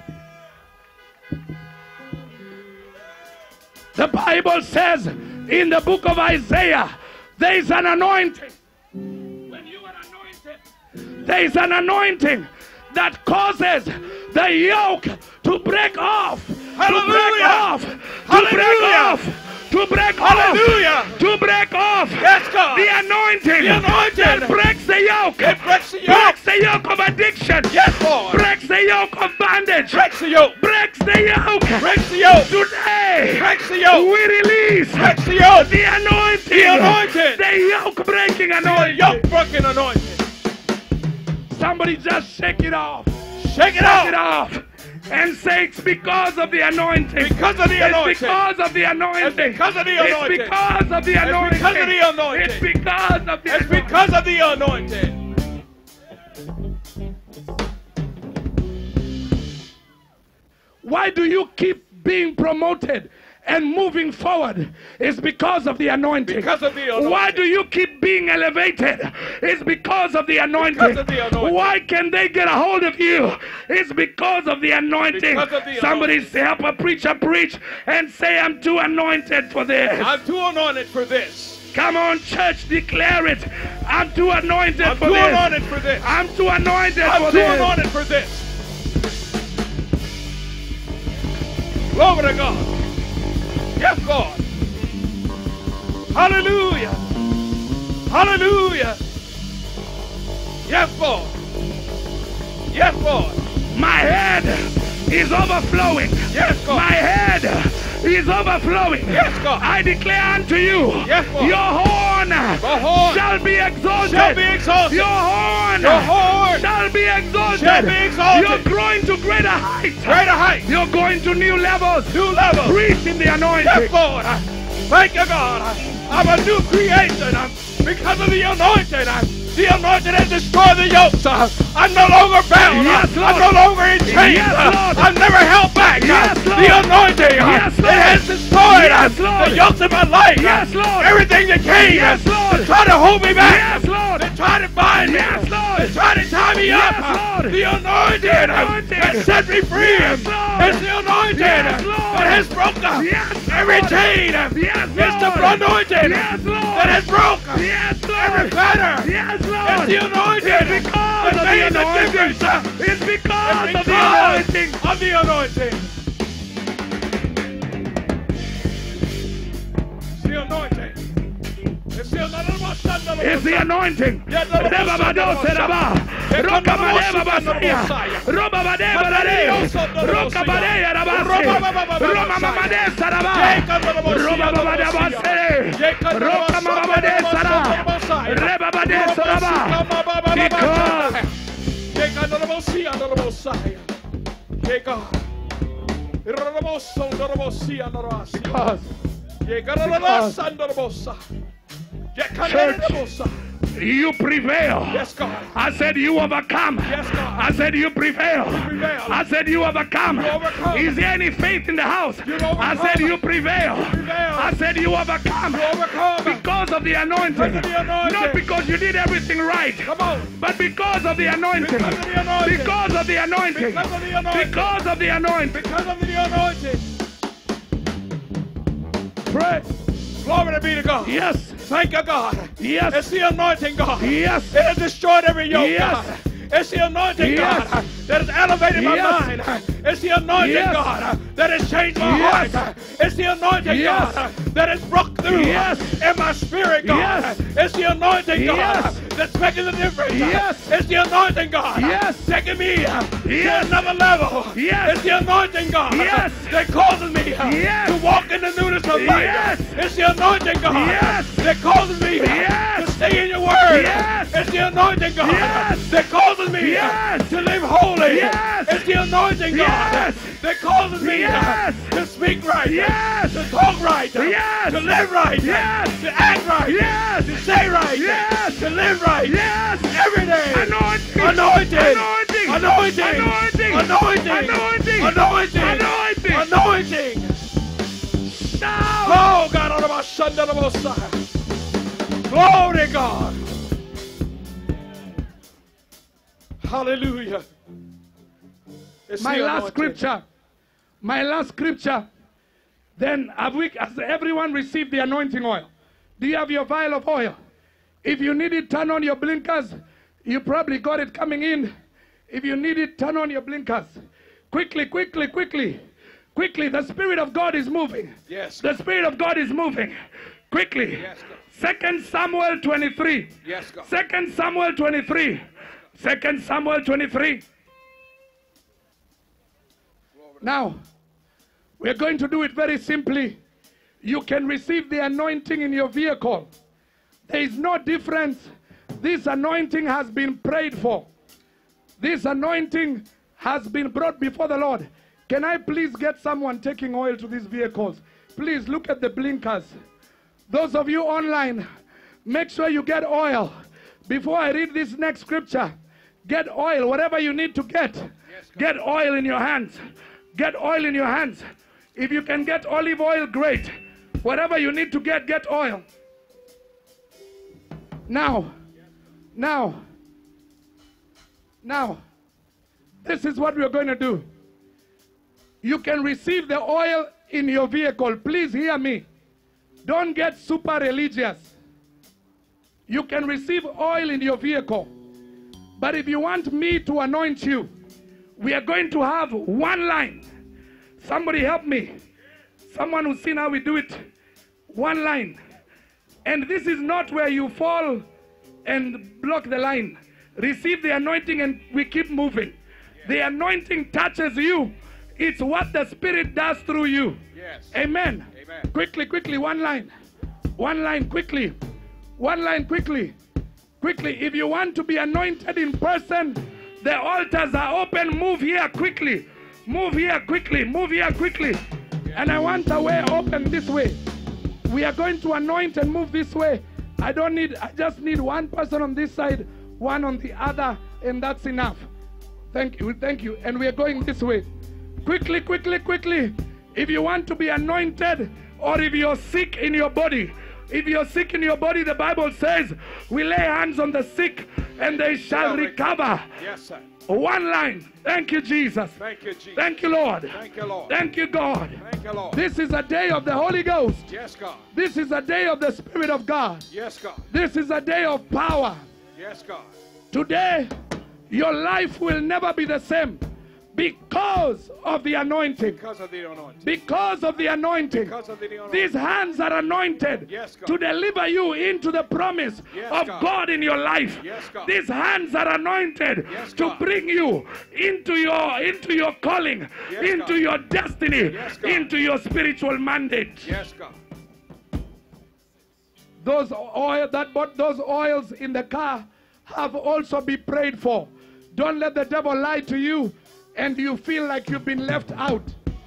The Bible says in the book of Isaiah, there is an anointing. When you are anointed, there is an anointing that causes the yoke to break off. Hallelujah. To break Hallelujah. off. To break off. Yes, God. The anointing. The anointing. That breaks the yoke. It breaks the yoke. Breaks the yoke of addiction. Yes, Lord. Breaks the yoke of bondage. Breaks the yoke. Breaks the yoke. Breaks the yoke. Today. Breaks the yoke. We release. Breaks the yoke. The anointing. The anointing. The yoke breaking anointing. The yoke breaking anointing. Somebody just shake it off. Shake it Shake it off. off. And say it's because of the anointing. Because of the anointing. It's because of the anointing. It's because of the anointing. It's because of the anointing. It's because of the anointing. It's because of the It's anointing. because of the anointing. Why do you keep being promoted and moving forward? It's because of the anointing. Because of the anointing. Why do you keep being elevated? It's because of the anointing. Because of the anointing. Why can they get a hold of you? It's because of the anointing. Because of the Somebody anointing. say, help a preacher preach and say, I'm too anointed for this. I'm too anointed for this. Come on, church, declare it. I'm too anointed I'm for too this. anointed for this. I'm too anointed I'm for too this. anointed for this. Glory to God. Yes, God. Hallelujah. Hallelujah. Yes, Lord. Yes, Lord. My head is overflowing. Yes, God. My head is overflowing. Yes, God. I declare unto you, Yes, Lord. your horn horn shall be exalted. shall be exalted. Your horn shall be exalted. shall be exalted. You're growing to greater heights. Greater heights. You're going to new levels. New levels. Preach in the anointing. Yes, Lord. Thank you, God. I'm a new creation. Because of the anointing. The anointing has destroyed the yokes. I'm no longer bound. Yes, Lord. I'm no longer in chains. Yes, Lord. I'm never held back. Yes, Lord. The anointing Yes, it Lord. has destroyed Yes, Lord. the yokes of my life. Yes, Lord. Everything that came Yes, Lord. to try to hold me back. Yes, Lord. To try to bind me. Yes, Lord. To try to tie me Yes, up. Lord. The anointing anointing. that set me free. Yes, Lord. It's the anointing Yes, Lord. that has broken Yes, every Lord. chain. Yes, It's the Lord. anointing Yes, Lord. that has broken Yes, every Lord. fetter. Yes, It's Lord. the anointing It's because that of the made the anointing. difference. It's because It's of the because anointing. of the anointing. It's the anointing. It's the anointing. It's the anointing. Yeah, no, no, no, Rebabado seraba. Yeah, Roka no, no, badeba no, no, no, basaya. no, Roba badeba rade. Roka badea rabase. Roma mamade saraba. Roba babada base. Roka mamade sara. Reba bade saraba. Church, you prevail. Yes, God. I said you overcome. Yes, God. I said you prevail. prevail. I said you overcome. You overcome. Is there any faith in the house? You I overcome. said you prevail. prevail. I said you overcome. You overcome. Because of the anointing. Because of the anointing. Not because you did everything right. Come on. But because of the anointing. Because of the anointing. Because of the anointing. Because of the anointing. Because of the anointing. Because of the anointing. Pray. Glory to be to God. Yes. Thank you, God. Yes. It's the anointing, God. Yes. It has destroyed every yoke, Yes. God. It's the anointing, Yes. God, that has elevated my Yes. mind. It's the anointing, Yes. God, that has changed my Yes. heart. It's the anointing, Yes. God, that has broke through Yes. in my spirit, God. Yes. It's the anointing, God, Yes. that's making the difference. Yes. It's the anointing, God, Yes. taking me to Yes. another level. Yes. It's the anointing, God, Yes. that causes me Yes. to walk in the newness of life. Yes. It's the anointing, God, Yes. that causes me Yes. to stay in your word. Yes. It's the anointing, God, Yes. that causes me Yes. to live holy. Yes. It's the anointing, God, Yes. that causes me Yes. to speak right, Yes. to talk right, Yes. to live right, Yes. to act right, Yes. to say right, Yes. to live right, Yes. every day. Anointing. Anointing. Anointing. Anointing. Anointing. Anointing. Anointing. Anointing. Anointing. Anointing. Shout. Oh, God, on my son, on my side. Glory to God. Hallelujah. It's My the last anointing. scripture. My last scripture. Then has everyone received the anointing oil? Do you have your vial of oil? If you need it, turn on your blinkers. You probably got it coming in. If you need it, turn on your blinkers. Quickly, quickly, quickly. Quickly, the Spirit of God is moving. Yes. The Spirit of God is moving. Quickly. Yes, God. 2 Samuel 23. Yes, God. 2 Samuel 23. 2 Samuel 23. Now, we're going to do it very simply. You can receive the anointing in your vehicle. There is no difference. This anointing has been prayed for. This anointing has been brought before the Lord. Can I please get someone taking oil to these vehicles? Please look at the blinkers. Those of you online, make sure you get oil. Before I read this next scripture, get oil, whatever you need to get. Get oil in your hands. Get oil in your hands. If you can get olive oil, great. Whatever you need to get oil. Now, this is what we're going to do. You can receive the oil in your vehicle. Please hear me. Don't get super religious. You can receive oil in your vehicle. But if you want me to anoint you, we are going to have one line. Somebody help me. Someone who's seen how we do it. One line. And this is not where you fall and block the line. Receive the anointing and we keep moving. The anointing touches you. It's what the Spirit does through you. Yes. Amen. Amen. Quickly, one line. One line, quickly. One line, quickly. Quickly. If you want to be anointed in person, the altars are open. Move here quickly. Move here quickly. Move here quickly. And I want a way open this way. We are going to anoint and move this way. I just need one person on this side, one on the other, and that's enough. Thank you. And we are going this way. Quickly. If you want to be anointed, or if you're sick in your body, the Bible says, we lay hands on the sick and they shall recover. Yes, sir. One line. Thank you, Jesus. Thank you, Jesus. Thank you, Lord. Thank you, Lord. Thank you, God. Thank you, Lord. This is a day of the Holy Ghost. Yes, God. This is a day of the Spirit of God. Yes, God. This is a day of power. Yes, God. Today, your life will never be the same because of the anointing. Because of the anointing. Because of the anointing. Because of the anointing. These hands are anointed, yes, God, to deliver you into the promise, yes, of God in your life. Yes, God. These hands are anointed, yes, to God, bring you into your calling, yes, into God, your destiny, yes, God, into your spiritual mandate. Yes, God. Those oils in the car have also been prayed for. Don't let the devil lie to you and you feel like you've been left out.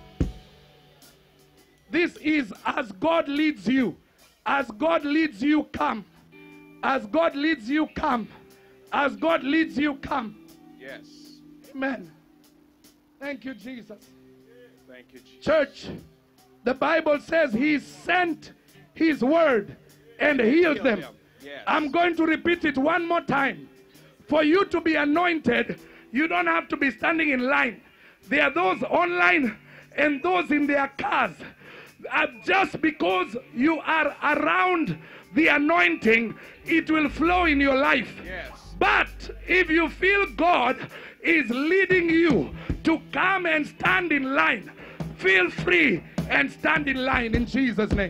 This is as God leads you. As God leads you, come. As God leads you, come. As God leads you, come. Yes. Amen. Thank you, Jesus. Thank you, Jesus. Church, the Bible says He sent His word and healed them. Yes. I'm going to repeat it one more time. For you to be anointed, you don't have to be standing in line. There are those online and those in their cars. Just because you are around the anointing, it will flow in your life. Yes. But if you feel God is leading you to come and stand in line, feel free and stand in line in Jesus' name.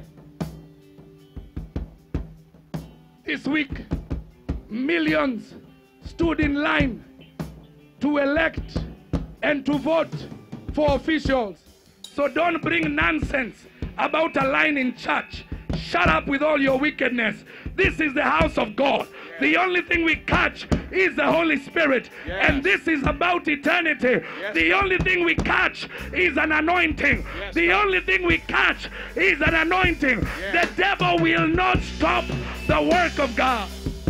This week, millions stood in line to elect and to vote for officials. So don't bring nonsense about a line in church. Shut up with all your wickedness. This is the house of God. Yes. The only thing we catch is the Holy Spirit. Yes. And this is about eternity. Yes. The only thing we catch is an anointing. Yes. The only thing we catch is an anointing. Yes. The devil will not stop the work of God.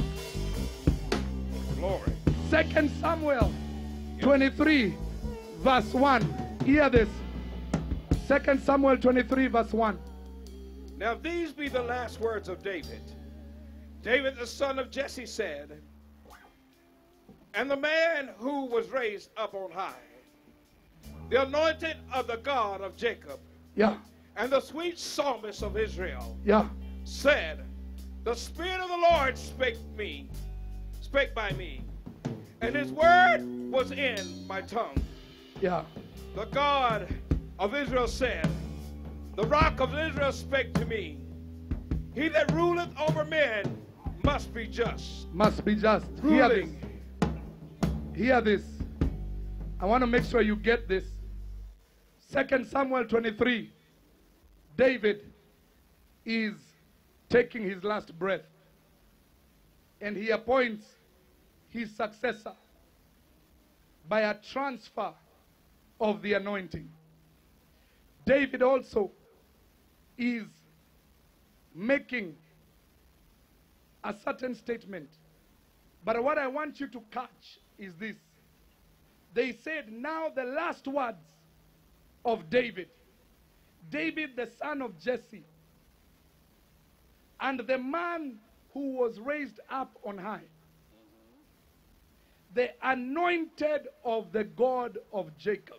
Glory. 2 Samuel 23 verse 1. Hear this. 2 Samuel 23 verse 1. Now these be the last words of David. David the son of Jesse said, and the man who was raised up on high, the anointed of the God of Jacob, yeah, and the sweet psalmist of Israel, yeah, said, the Spirit of the Lord spake by me, and his word was in my tongue. Yeah. The God of Israel said, the rock of Israel spake to me, he that ruleth over men must be just. Must be just. Hear this. Hear this. I want to make sure you get this. 2 Samuel 23. David is taking his last breath. And he appoints his successor. by a transfer of the anointing. David also is making a certain statement. But what I want you to catch is this. They said, now the last words of David. David, the son of Jesse, and the man who was raised up on high. The anointed of the God of Jacob.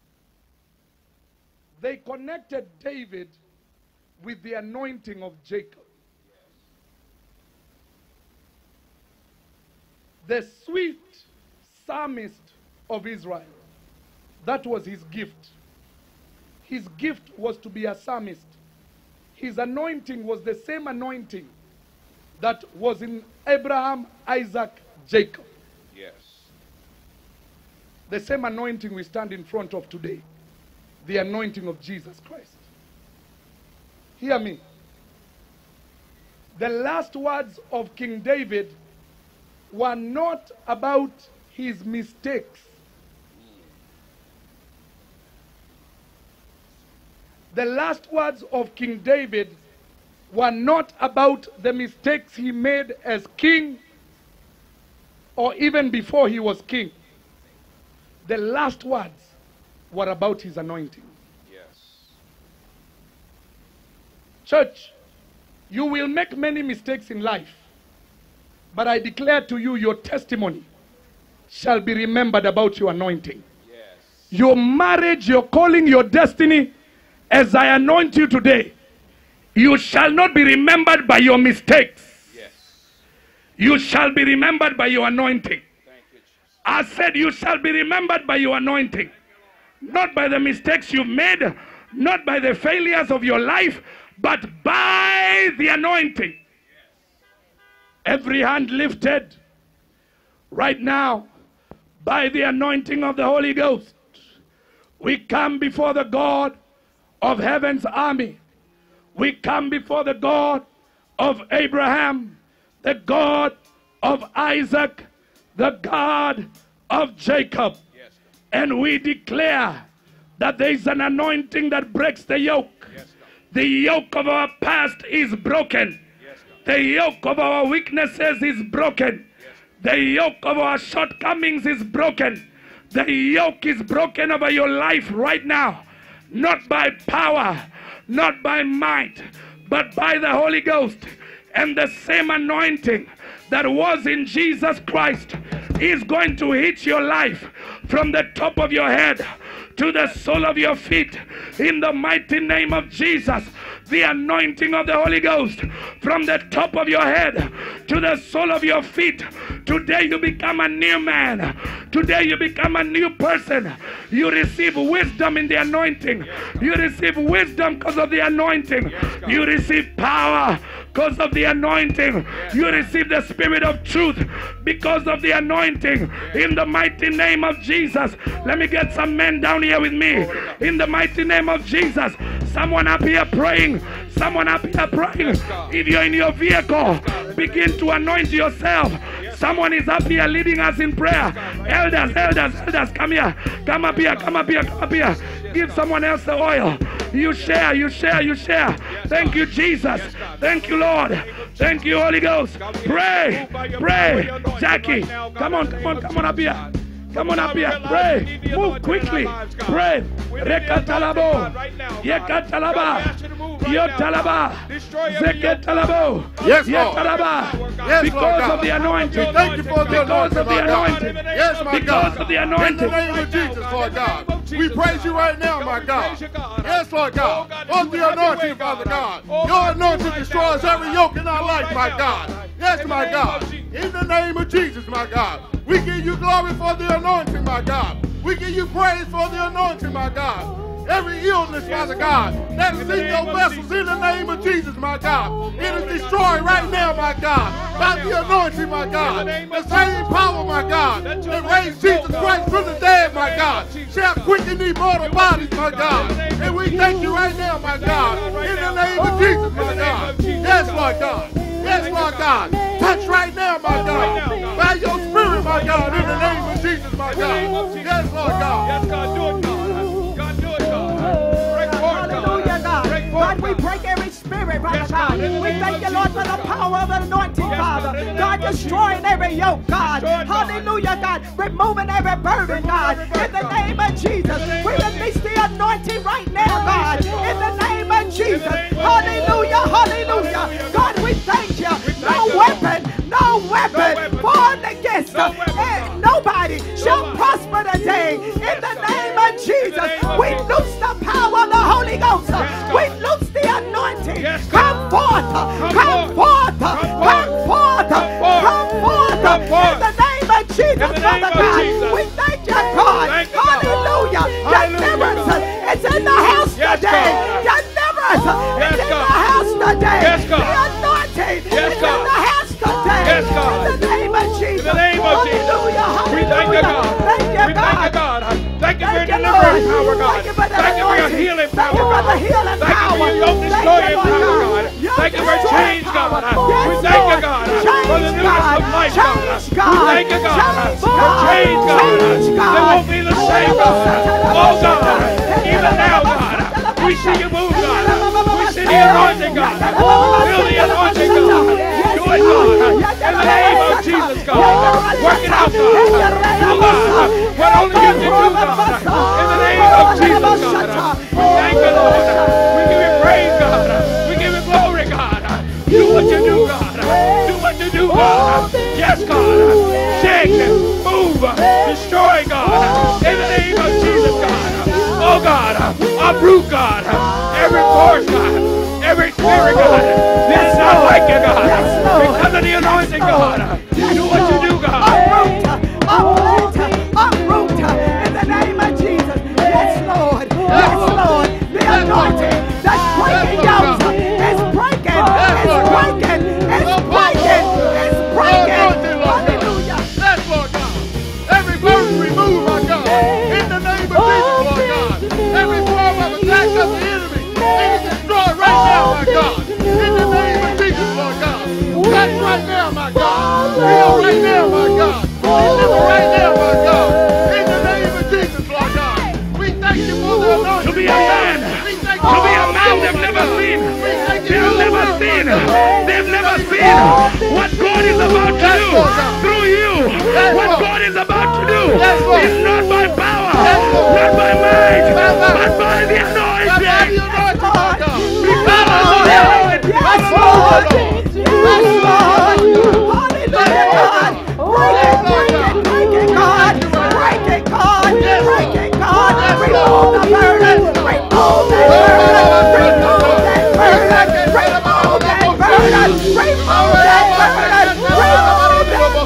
They connected David with the anointing of Jacob. The sweet psalmist of Israel. That was his gift. His gift was to be a psalmist. His anointing was the same anointing that was in Abraham, Isaac, Jacob. Yes. The same anointing we stand in front of today. The anointing of Jesus Christ. Hear me. The last words of King David were not about his mistakes. The last words of King David were not about the mistakes he made as king or even before he was king. The last words were about his anointing. Yes. Church, you will make many mistakes in life, but I declare to you, your testimony shall be remembered about your anointing. Yes. Your marriage, your calling, your destiny, as I anoint you today, you shall not be remembered by your mistakes. Yes. You shall be remembered by your anointing. Thank you, Jesus. I said you shall be remembered by your anointing. Not by the mistakes you've made, not by the failures of your life, but by the anointing. Every hand lifted right now by the anointing of the Holy Ghost. We come before the God of heaven's army. We come before the God of Abraham, the God of Isaac, the God of Jacob. Yes. And we declare that there is an anointing that breaks the yoke. Yes, The yoke of our past is broken. yes, The yoke of our weaknesses is broken. The yoke of our shortcomings is broken. The yoke is broken over your life right now. Not by power, not by might, but by the Holy Ghost. And the same anointing that was in Jesus Christ is going to hit your life from the top of your head to the sole of your feet. In the mighty name of Jesus, the anointing of the Holy Ghost from the top of your head to the sole of your feet. Today you become a new man. Today you become a new person. You receive wisdom in the anointing. You receive wisdom because of the anointing. You receive power because of the anointing. You receive the spirit of truth because of the anointing. In the mighty name of Jesus. Let me get some men down here with me. In the mighty name of Jesus. Someone up here praying. Someone up here praying. If you're in your vehicle, begin to anoint yourself. Someone is up here leading us in prayer. Elders, come here. Come up here. Give someone else the oil. You share. Thank you, Jesus. Thank you, Lord. Thank you, Holy Ghost. Pray. Jackie, come on up here. Come on up here, pray. Move quickly. Pray. Rekatalabo. Yekatalaba. Yotalaba. Zeketalabo. Yes, Lord. Yetalaba. Yes, Because of the anointing. Thank you for the Because of the anointing. Yes, my Because God. of the In the anointing. name of Jesus, Lord God. We praise you right now, my God. Yes, Lord God. On the anointing, Father God. Your anointing destroys every yoke in our life, my God. Yes, my God. In the name of Jesus, my God. We give you glory for the anointing, my God. We give you praise for the anointing, my God. Every illness, Father God, that is in your vessels, in the name of Jesus, my God. It is destroyed right now, my God, by the anointing, my God. The same power, my God, that raised Jesus Christ from the dead, my God, shall quicken these mortal bodies, my God. And we thank you right now, my God, in the name of Jesus, my God. Yes, Lord God. Yes, Lord God. Touch right now, my God. By your spirit, my my God, in the name of Jesus, my God. Yes, Lord God. Yes, God, do it, God. God, do it, God. Break forth, Hallelujah, God. Break forth, God, we break every spirit, right Yes, now. God, in the We name thank of you, Lord, for Jesus, the God. power of the anointing, Yes, Father. God, in the God, name of destroying every yoke, God. Destroy it, God. Hallelujah, God. Removing every burden, God. every burden, In the God. name of Jesus. In the name We of release the anointing right now, God. Release it, God. In the name of Jesus. name of Hallelujah, hallelujah. Hallelujah, God, we thank you. thank No you, weapon, no weapon weapon, formed against No us. weapon, God. Nobody shall Nobody. prosper today. In the God. name of Jesus. name of We Jesus. loose the power of the Holy Ghost. Yes, We God. loose the anointing. Yes, Come God. forth. Come forth. Come forth. Come forth. Come forth. In the name of Jesus, In the name Father of God. Jesus. We thank you, God. Thank you, God. Hallelujah. Hallelujah, Deliverance God. is in the house Yes, today. God. Deliverance Yes, is in God. the house today. Yes, God. The anointing Yes, is God. in the house today. Yes, God. In the name of Jesus. In the name of Jesus. Hallelujah. We thank you, Hallelujah. God. Thank you, We thank you, God. God. Thank you for your Thank you, deliverance Lord. power, God. Thank you for the Thank you for your anointing. healing Thank power, you for the God. healing Thank you for power. your yoke Thank destroying you, Lord power, God. God. Yoke Thank you for destroying change, power. God. Yes, We thank you, Lord. God, for the Change, newness God. of life, Change, God. God. We thank you, God, Change, for God. change, God. Change, God. They won't be the same, God. Oh, God. Even now, God, we see you move, God. We see the anointing, God. Feel the anointing, God. Do it, God. In the name of Jesus, God. Work it out, God. Oh, God. What only you can do, God. In the name of Jesus, God. We thank you, Lord. We give you praise, God. We give you glory, God. Do what you do, God. Do what you do, God. Yes, God. Shake, move, destroy, God. In the name of Jesus, God. Oh, God. Uproot, God. Every force, God. Every spirit, God. This is not like you, God. Because of the anointing, God. Do what you do, God. Uproot, uproot, in the name of Jesus. Yes, Lord. Yes, Lord. The anointing that's breaking yokes is breaking. It's breaking. It's breaking. It's breaking. Hallelujah. Yes, Lord God. Every burden removed, my God. In the name of Jesus, Lord God. Every form of attack of the enemy is destroyed right now, my God. In the name of Jesus, Lord God. Touch right now, my God. Heal right now, my God. Deliver right now, my God. In the name of Jesus, Lord God. We thank you for the anointing. To be a man. We thank To you be a for man the they've power, never my seen. God. We thank you They've for the never word, seen. my God. They've never seen what God is about to do through you. What God is about to do is not by power, not by might, but by the anointing. Because of the anointing. Yes, Lord. Yes, Lord. Hallelujah, God. Break it, break it, break it, God. Break it, God. Break it, God. Remove the burden. Remove that burden. Remove that burden. Remove that burden. Remove that burden. Remove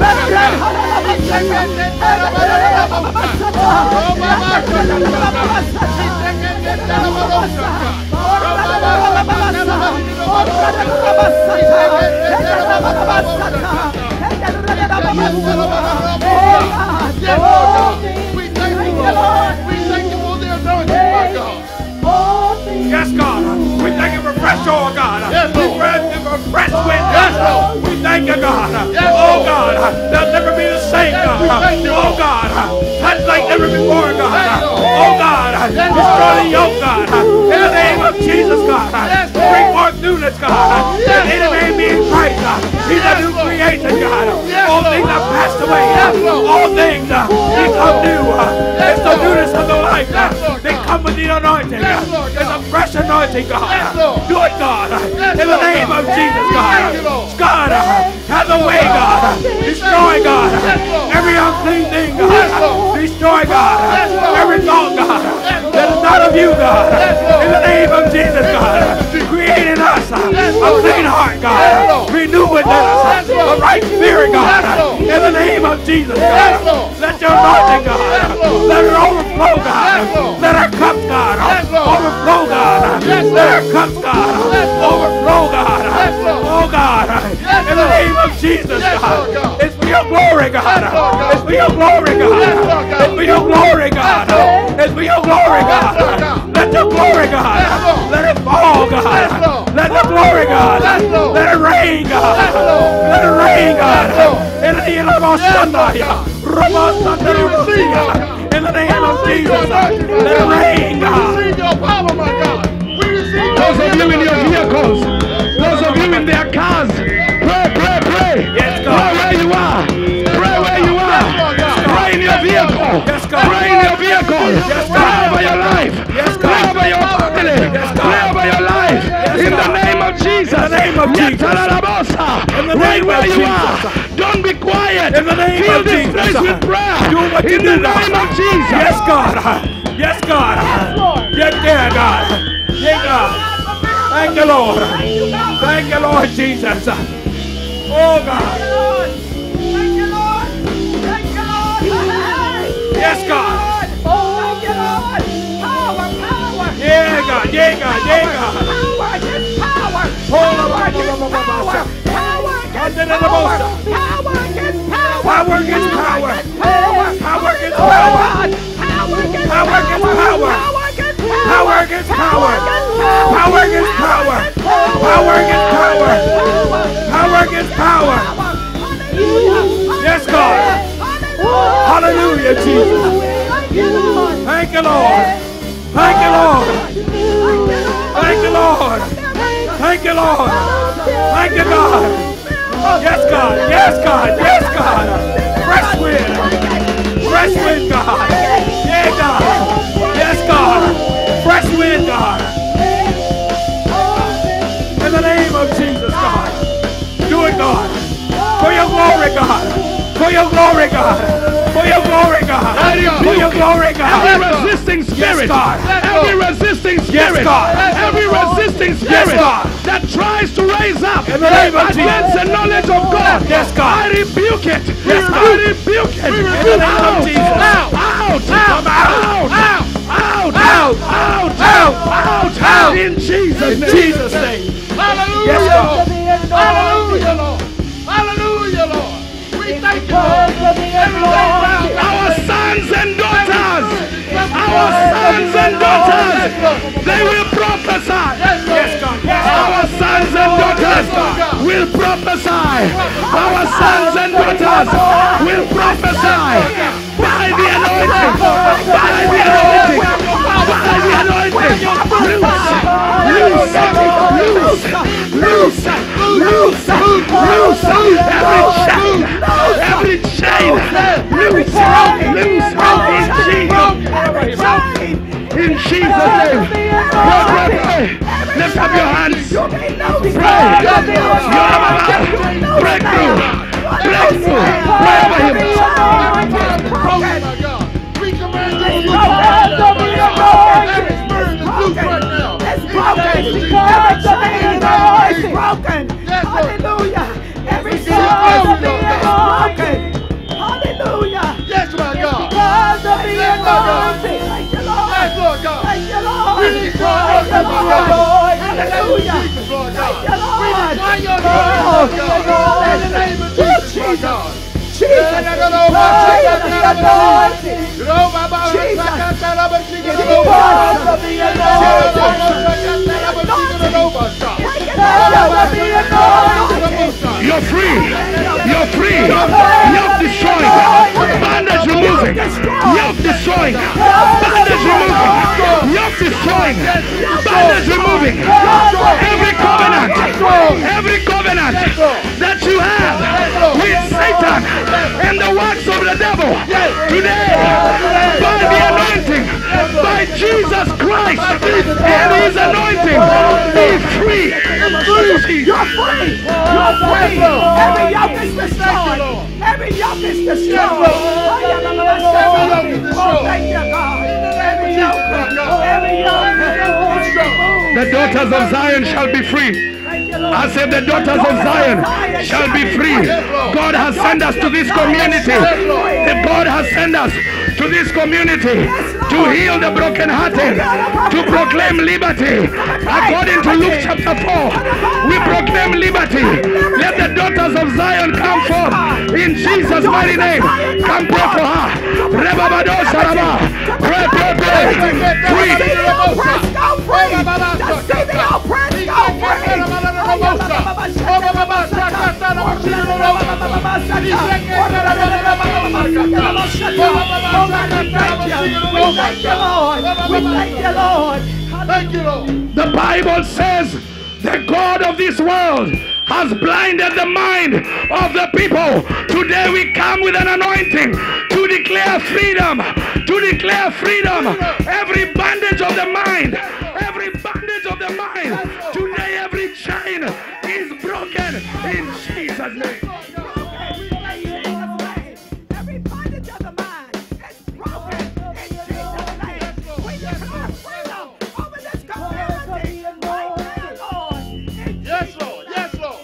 Yes, Lord God. We thank you, Lord. We thank you for the anointing, my God. Yes, God. We thank you for fresh oil, God. Yes, Lord. We thank you for fresh wind, Yes, God. Lord. We thank you, God. Yes, Oh, Lord. God. They'll never be the same, God. we thank you, Oh, Lord. God. Touch like never before, God. Yes, Lord. Oh, God. Yes, Destroy Lord. the yoke, God. In the name of Jesus, God. Yes, Lord. Bring forth newness, God. Yes, Any Lord. man be in Christ, he's Yes, a new Lord. creation, God. Yes, All Lord. things are passed away. Yes, Lord. All things become new. It's the Lord. newness of the life. Yes, Lord, They God. come with the anointing. Yes, Lord, It's a God. fresh anointing, God. Yes, Lord. Do it, God. Yes, In the Lord, name God. of Jesus, We God. thank you, Lord. God, have the way, God. Destroy, God. Every unclean thing, God. Yes, Lord. Destroy, God. Yes, Lord. Every thought, God. Yes, Lord. That is not of you, God. Yes, Lord. In the name of Jesus, In the God. name of Jesus. Create in us Yes, a Lord. clean heart, God. Yes, Lord. Renew within us Yes, Lord. the right spirit, God. Yes, Lord. In the name of Jesus, God. Yes, Lord. Let your anointing, God. Yes, Lord. Let it overflow, God. Yes, Lord. Let our cups, God. Yes, Lord. Overflow, God. Yes, Let Lord. our cups, God. Yes, Lord. Overflow, God. Yes, Lord. Oh, God. Yes, In the Lord. name of Jesus, Yes, God. Lord, God. It's for your glory, God. Yes, Lord, God. It's for your glory, God. Yes, Lord, God. It's for your glory, God. Yes, Lord. It's for your glory, Yes, God. Lord, God. Let your glory, God. Yes, Lord. Let it fall, God. Yes, Lord. Let the glory, God. Yes, Lord. Let it rain, God. Yes, Lord. Let it rain, God. Yes, Lord. In the name of Yes, Lord, Sunday. God. In the name of Jesus. Let it rain, God. We receive your power, my God. We receive Those of you in your vehicles, those of you in their cars, pray, pray, pray. Yes, Pray God. where you are. Pray where you are. Pray in your vehicle. Yes, God. Pray in your vehicle. Yes, Pray God. over your life. Yes, Pray God. over your family. Yes, God. Pray over your life. In the name of Jesus. In the name of Jesus. Yetalalabosa. In the Right name where of you are. Jesus. Don't be quiet. In the name Fill of this Jesus. place with prayer. Do what you in do, the name God. of Jesus. Yes, God. Yes, God. Yes, yeah, God. Yeah, God. Thank you, Lord. Thank you, Lord Jesus. Oh, God. Yes, God. Yeah, God. Yeah, God. Yeah, God. Power against power. Power against power. Power against power. Power against power. Power against power. Power against power. Power against power. Power against power. Yes, God. Hallelujah, Jesus. Thank you, Lord. Thank you, Lord. Thank you, Lord. Thank you, Lord. Thank you, God. Yes, God. Yes, God. Yes, God. Fresh wind. Fresh wind, God. Yeah, God. Yes, God. Fresh wind, God. In the name of Jesus, God. Do it, God. For your glory, God. For your glory, God. For your glory, God. For your glory, God. Every resisting spirit, Yes, God. every resisting spirit, God. every resisting spirit Yes, God. that tries to raise up In the name of against the knowledge of God, Yes, God. I rebuke it. Yes, God. I rebuke it. In the name of Jesus. Out, out, out, out, out, out, out, in Jesus' name. Jesus' name. Hallelujah, Yes, God. Lord. Hallelujah, Lord. Hallelujah, Lord. We thank you, Lord. Our sons and daughters, they will prophesy. Yes, God. Our sons and daughters will prophesy. Our sons and daughters will prophesy by the anointing. By the anointing. By the anointing. Loose every chain. Loose. In Jesus' name. Pray. Lift up your hands. Pray. Breakthrough. Pray over him. We command you It's to broken. Hallelujah. Every soul is broken. Hallelujah. Yes, my God. Because of the Yes, my God. anointing. Thank you, Lord. Yes, Lord God. Thank you, Lord. We declare Thank you, your Lord. Lord. Hallelujah. Jesus, Lord God. Thank you, Lord. We declare your Oh, Lord God. Lord. In the name of Jesus, Lord Jesus. God. Jesus. Praise the anointing. Jesus. Because of the anointing. You're free. You're free. Yoke destroyed. Bondage removing. Yoke destroying. Bondage removing. Yoke destroying. Bondage removing. Every covenant that you have with Satan and the works of the devil today, by the anointing, by Jesus Christ and his anointing, be free. You're free. You're free. Every yoke is destroyed. Every yoke is destroyed. Oh, thank you, God. Every yoke is removed. The daughters of Zion shall be free. I said the daughters of Zion shall be free. God has sent us to this community. God has sent us to this community to heal the brokenhearted, to proclaim liberty. According to Luke chapter 4, we proclaim liberty. Let the daughters of Zion come forth in Jesus' mighty name. Come pray for her. Pray, pray, pray. Free. Thank you, Lord. The Bible says the God of this world has blinded the mind of the people. Today we come with an anointing to declare freedom. To declare freedom. Every bondage of the mind. Every bondage of the mind. Today every chain is broken in Jesus' name. Every bondage of the mind is broken in Jesus' name. We declare freedom over this community right now, Lord. Yes, Lord. Yes, Lord.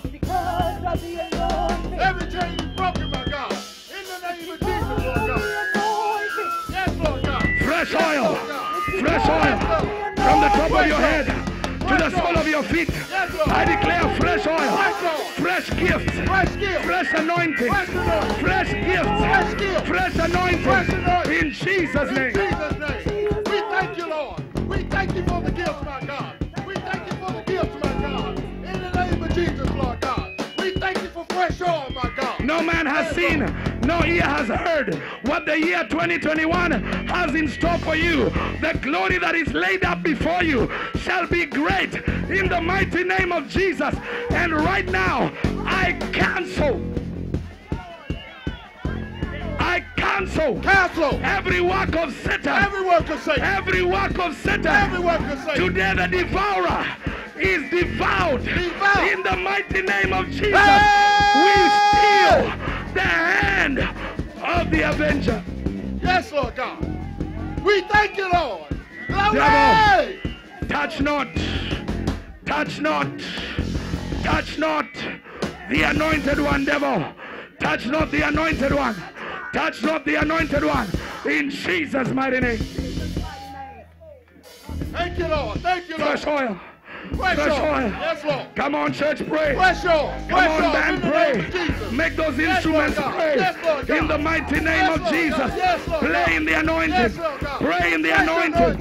Every chain is broken, my God. In the name of Jesus, Lord God. Yes, Lord God. Fresh oil. Fresh oil. From the top of your head to the sole of your feet. I declare fresh oil. Fresh gifts. Fresh anointing. Fresh gifts. Fresh anointing. In Jesus' name. Jesus' name. We thank you, Lord. We thank you for the gifts, my God. We thank you for the gifts, my God. In the name of Jesus, Lord God. We thank you for fresh oil, my God. No man has seen, no ear has heard what the year 2021 has in store for you. The glory that is laid up before you shall be great in the mighty name of Jesus. And right now, I cancel every work of Satan. Every work of Satan. Every work of Satan. Every work of Satan. Today the devourer is devoured. In the mighty name of Jesus. We steal the hand of the avenger. Yes, Lord God. We thank you, Lord. Glory. Devil, touch not the anointed one, devil. Touch not the anointed one. Touch not the anointed one. In Jesus' mighty name. Thank you, Lord. Thank you, Lord. Fresh oil. Fresh oil. Yes, Lord. Come on, church, pray. Fresh oil. Come on, band, pray. Make those instruments pray. In the mighty name of Jesus. Play in the anointing. Pray in the anointing.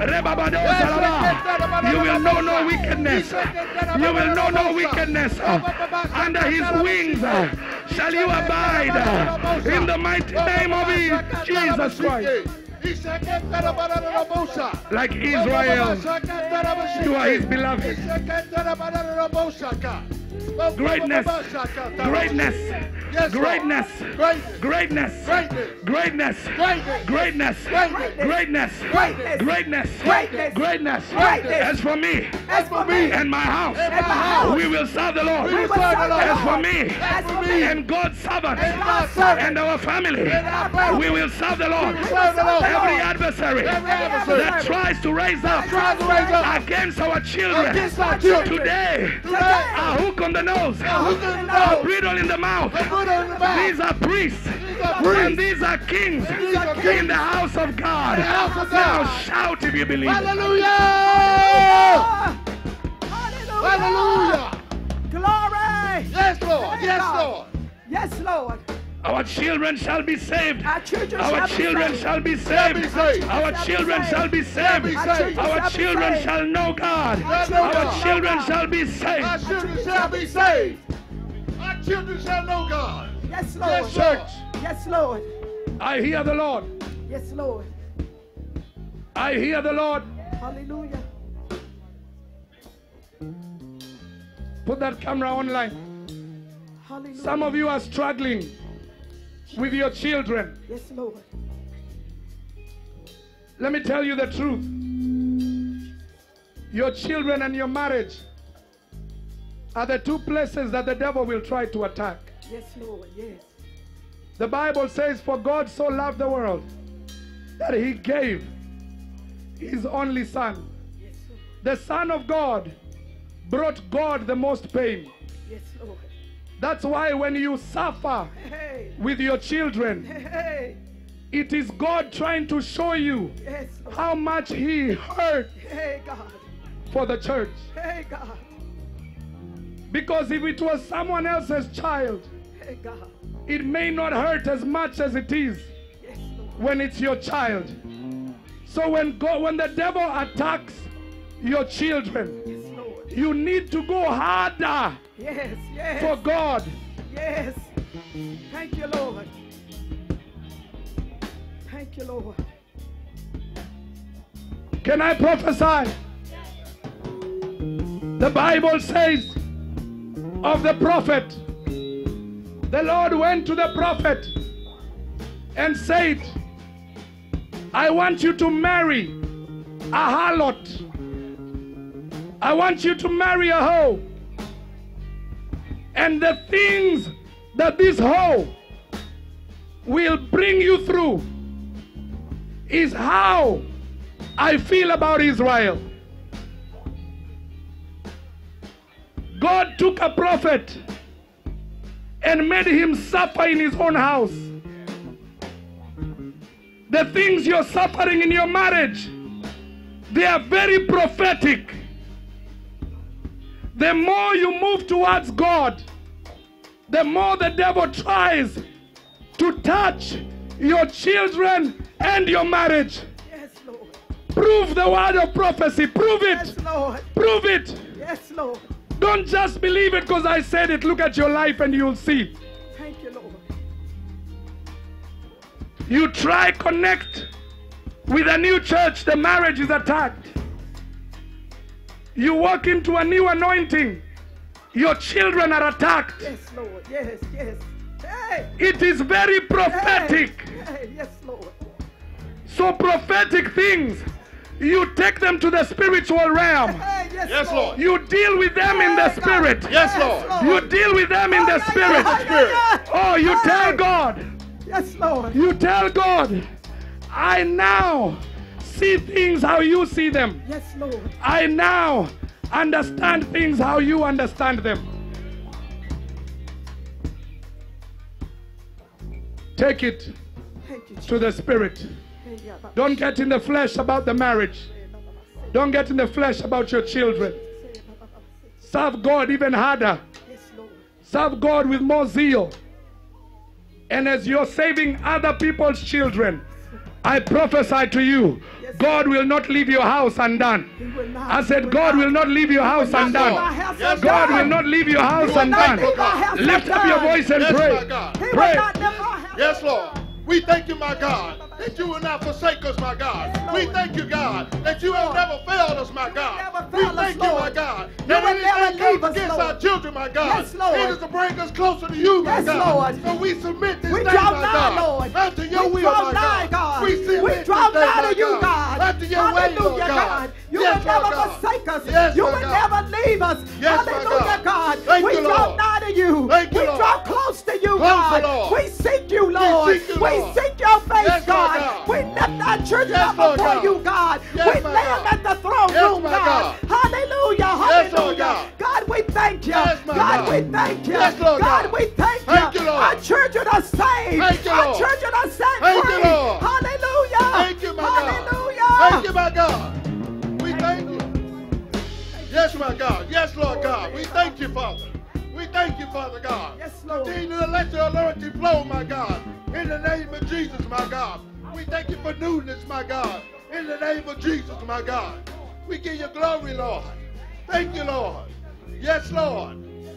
You will know no wickedness. You will know no wickedness. Under his wings shall you abide. In the mighty name of Jesus Christ. Like Israel, you are his beloved. Greatness, greatness, greatness, greatness, greatness, greatness, greatness, greatness. As for me and my house, we will serve the Lord. As for me and God's servants and our family, we will serve the Lord. Every adversary that tries to raise up against our children today, a hook on the nose, a bridle in the mouth. These are priests and these are kings in the house of God. Now shout if you believe. Hallelujah! Hallelujah! Glory! Yes, Lord! Yes, Lord! Yes, Lord! Our children shall be saved. Our children shall be saved. Our children shall be saved. Our children shall know God. Our children shall be saved. Our children shall be saved. Our children shall know God. Yes, Lord. Church. Yes, Lord. I hear the Lord. Yes, Lord. I hear the Lord. Hallelujah. Put that camera online. Hallelujah. Some of you are struggling with your children. Yes, Lord. Let me tell you the truth. Your children and your marriage are the two places that the devil will try to attack. Yes, Lord. Yes. The Bible says, for God so loved the world that he gave his only son. Yes, Lord. The Son of God brought God the most pain. Yes, Lord. That's why when you suffer with your children, it is God trying to show you how much he hurt for the church. God. Because if it was someone else's child, God. it may not hurt as much as it is when it's your child. So when the devil attacks your children, you need to go harder for God. Yes. Thank you, Lord. Thank you, Lord. Can I prophesy? The Bible says of the prophet, the Lord went to the prophet and said, I want you to marry a harlot. I want you to marry a hoe. And the things that this hoe will bring you through is how I feel about Israel. God took a prophet and made him suffer in his own house. The things you're suffering in your marriage, they are very prophetic. The more you move towards God, the more the devil tries to touch your children and your marriage. Yes, Lord. Prove the word of prophecy. Prove it. Yes, Lord. Prove it. Yes, Lord. Don't just believe it because I said it. Look at your life and you'll see. Thank you, Lord. You try connect with a new church, the marriage is attacked. You walk into a new anointing, your children are attacked. Yes, Lord. Yes, yes. Hey. It is very prophetic. Hey. Yes, Lord. So prophetic things, you take them to the spiritual realm. Hey, Yes, Lord. You deal with them in the spirit. Yes, Lord. You deal with them in the spirit. Oh, you tell God. Yes, Lord. You tell God, I now see things how you see them. Yes, Lord. I now understand things how you understand them. Take it Thank you, to the spirit. Jesus. Don't get in the flesh about the marriage. Don't get in the flesh about your children. Serve God even harder. Yes, Lord. Serve God with more zeal. And as you're saving other people's children, I prophesy to you, God will not leave your house undone. I said, God will not leave your house undone. God will not leave your house undone. Lift up your voice and pray. Pray. Yes, Lord. We thank you, my God, that you will not forsake us, my God. We thank you, God, that you have never failed us, my God. We thank you, my God, that anything comes against our children, my God, it is to bring us closer to you, my God. So we submit this day, my God, unto your will, my God. We draw nigh to you, God. Unto your way, Lord God. You will never forsake us. You will never leave us. Hallelujah, God. We draw nigh to you. We draw close to you, God. We seek you, Lord. We seek your face, God. We lift our children up before you, God. We lay them at the throne room, God. Hallelujah, hallelujah. God, we thank you. God, we thank you. God, we thank you. Our children are saved. Our children are set free. Hallelujah. Thank you, my God. Hallelujah. Thank you, my God. We thank you. Yes, my God. Yes, Lord God. We thank you, Father. We thank you, Father God. Yes, Lord. Continue to let your anointing flow, my God. In the name of Jesus, my God. We thank you for newness, my God. In the name of Jesus, my God. We give you glory, Lord. Thank you, Lord. Yes, Lord.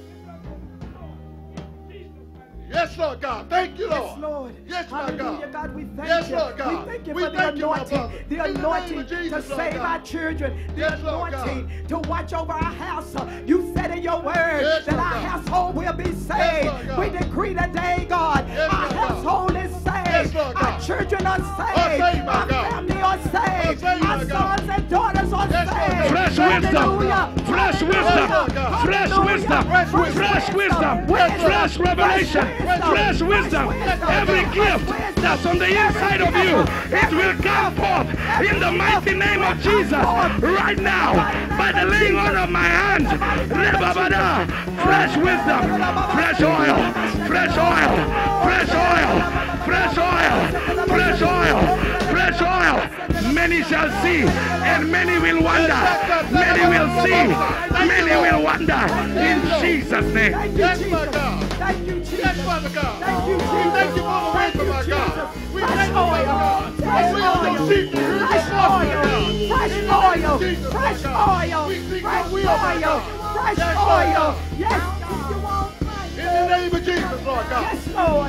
Yes, Lord God. Thank you, Lord. Yes, Lord. Yes, my Hallelujah, God. God, we thank Yes, you. Lord God. We thank you We for the thank you, my anointing. Father. The In the name of anointing Jesus, to Lord save God. our children. The Yes, Lord anointing to watch over our house. You said in your word Yes, that Lord our God. household will be saved. Lord God. We decree today, God, Yes, our Lord God. household is saved. Yes, Lord Our God. children are saved. saved, my Our God. family are saved. saved, Our my God. sons and daughters are Yes, Lord God. saved. Fresh Hallelujah. wisdom. Fresh wisdom. Hallelujah. Fresh wisdom. Hallelujah. Fresh wisdom. Fresh revelation. Fresh wisdom. Every gift that's on the inside of you, it will come forth in the mighty name of Jesus right now by the laying on of my hands. Rebabada. Fresh wisdom. Fresh oil. Fresh oil. Fresh oil. Fresh oil. Fresh oil. Fresh oil. Many shall see and many will wonder. Many will see. Many will wonder. In Jesus' name. Thank you, Yes, Jesus. my God. Thank you, Jesus. Yes, Father God. Thank you, We Jesus. thank you for the Thank wisdom, you, my God. Jesus. We Fresh thank you, Father God. oil. Fresh We are oil. your sheep. Fresh oil. Fresh oil. Fresh oil. We seek Fresh your will, my oil. God. Fresh Yes, Lord oil. God. Yes. In the name of Jesus, Lord God. Yes, Lord.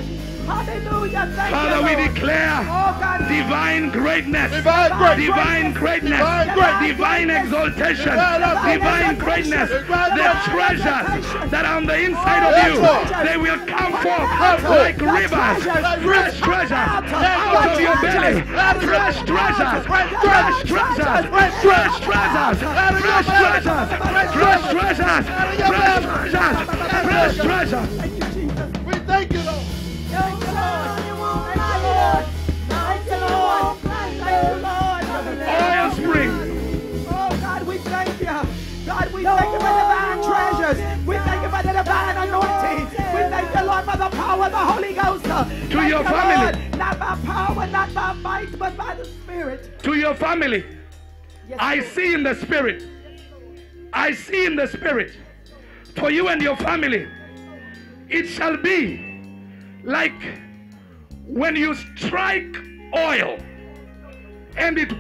Hallelujah. Thank Father, you, we Lord. declare Oh, God. divine greatness, Divine greatness. divine greatness, divine exaltation, divine greatness. The treasures that are on the inside of you, they will come forth like rivers, fresh treasures out of your belly, fresh treasures, fresh treasures, fresh treasures, fresh treasures, fresh treasures, fresh treasures, fresh treasures. We thank you, Lord. Thank you, Lord. Thank you, Lord. Thank you, Lord. Thank you, Lord. Oil spring. Oh, God, we thank you. God, we thank you for divine treasures. We thank you for the divine anointing. We thank you, Lord, for the power of the Holy Ghost. To your family. Lord, not by power, not by might, but by the Spirit. To your family. Yes, I Lord. see in the spirit. I see in the spirit. For you and your family, it shall be like when you strike oil and it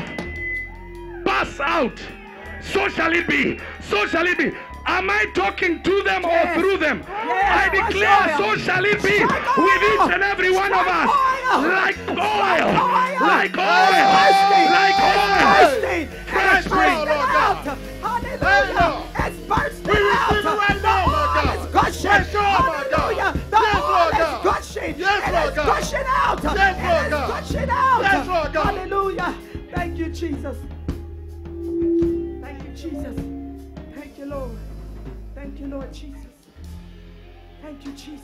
pass out. So shall it be. So shall it be. Am I talking to them or through them? I declare, so shall it be with each and every one of us. Like oil. Like oil. Like oil. Fresh oil, Lord God. Hallelujah. It's bursting We receive out. it right now, Lord God. It's gushing. Fresh oil, Lord God. Hallelujah. The Yes, oil Lord is God. gushing. Yes, And Lord it's God. gushing out. Yes, And Lord it's God. gushing out. Yes, Lord God. Hallelujah. Thank you, Jesus. Thank you, Jesus. Thank you, Lord. Thank you, Lord Jesus. Thank you, Jesus.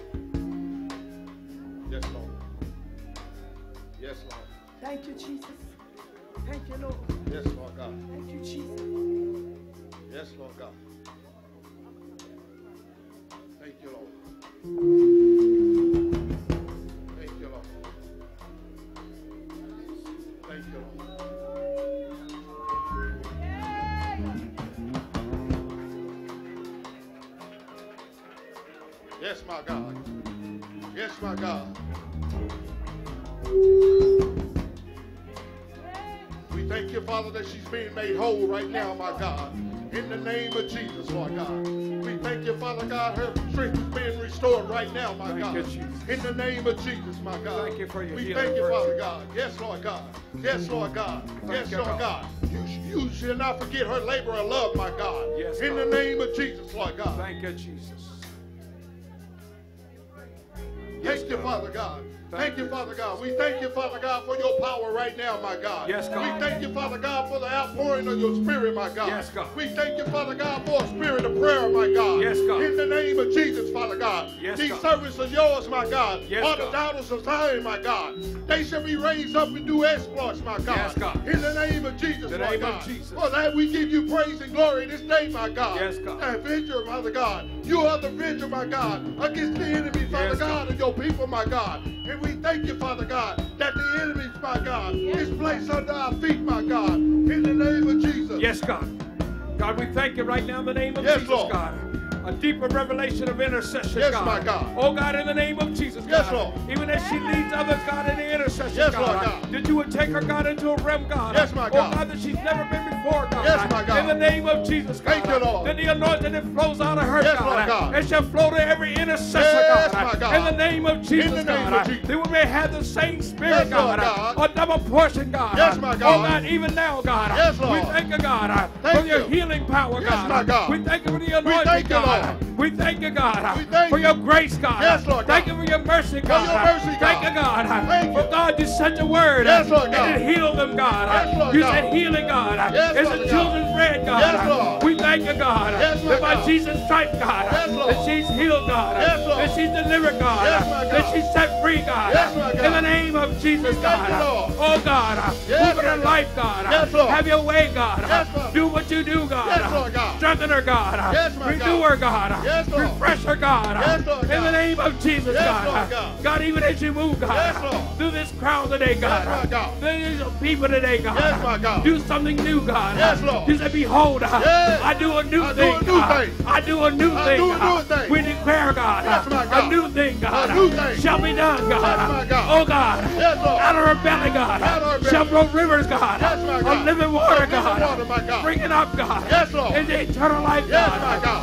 Yes, Lord. Yes, Lord. Thank you, Jesus. Thank you, Lord. Yes, Lord God. Thank you, Jesus. Yes, Lord God. Thank you, Lord. Thank you, Lord. Thank you, Lord. Yes, my God. Yes, my God. We thank you, Father, that she's being made whole right now, my God. In the name of Jesus, Lord God. We thank you, Father God, her strength is being restored right now, my God. you, Jesus. In the name of Jesus, my God. Thank you for your We healing thank you, virtue. Father God. Yes, Lord God. Yes, Lord God. Yes, you, Lord God. God. You shall not forget her labor of love, my God. Yes, in God. the name of Jesus, Lord God. Thank you, Jesus. Thank you, Father God. Thank you, Father God. We thank you, Father God, for your power right now, my God. Yes, God. We thank you, Father God, for the outpouring of your spirit, my God. Yes, God. We thank you, Father God, for a spirit of prayer, my God. Yes, God. In the name of Jesus, Father God. Yes, These God. servants of yours, my God, Yes, are the God. daughters of Zion, my God. They shall be raised up and do exploits, my God. Yes, God. In the name of Jesus, The my name God. of Jesus. For that we give you praise and glory this day, my God. Yes, God. And venture, Father God. You are the venture, my God, against the enemy, Father Yes, God, of your people, my God. And we thank you, Father God, that the enemy, my God, is placed under our feet, my God. In the name of Jesus. Yes, God. God, we thank you right now in the name of Yes, Jesus, Lord. God. A deeper revelation of intercession, Yes, God. my God. Oh, God, in the name of Jesus, Yes, God. Lord. Even as she leads others, God, in the intercession, Yes, God. Lord God. That you would take her, God, into a realm, God. Yes, my God. Oh, God, that she's never been before, God. Yes, my God. In the name of Jesus, God. Thank you, Lord. That the anointing that flows out of her, Yes, God. Lord God. It shall flow to every intercessor, Yes, God. my God. In the name of Jesus, the name God. of Jesus. That we may have the same spirit, Yes, Lord God. God. A double portion, God. Yes, my Oh, God. God, even now, God. Yes, We Lord. thank you, God, Thank for your you. healing power, Yes, God. my God. We thank you for the anointing, thank you, God. Lord. We thank you, God, We thank for you. your grace, God. Yes, Lord Thank God. you for your mercy, God. your mercy, Thank God. you, God. Thank For you. God, you sent your word. Yes, Lord God. And it healed them, God. Yes, Lord you God. said healing, God. Yes, It's Lord a God. children's bread, God. Yes, Lord. We thank you, God. Yes, that my by God. Jesus' stripe, God. Yes, Lord. That she's healed, God. Yes, Lord. That she's delivered, God. Yes, my God. That she's set free, God. Yes, my God. In the name of Jesus, We God. thank you, Lord. Oh, God. Yes, Move in her my God. life, God. Yes, Lord. Have your way, God. Yes, Lord. Do what you do, God. Yes, Lord God. Strengthen her, God. Yes, my Renew God. her, God. Yes, Lord. Refresh her, God. Yes, Lord In the God. name of Jesus, Yes, God. Lord God. God, even as you move, God. Yes, Lord. Through this crowd today, God. Yes, my God. Through these people today, God. Yes, my God. Do something new, God. Yes, Lord. You said, behold, Yes. I do a new I do thing, a new God. thing. I do a new I thing, do a God. new thing. We declare, God. Yes, my God. A new thing, God. A new thing. Shall be done, God. Yes, my God. Oh, God. Yes, Lord. Out of her belly, God. Out of her belly. Shall flow rivers, God. Yes, my God. Of living water, Of living God. water, my God. Bring it up, God. Yes, Lord. Into eternal life, Yes, God. my God. We declare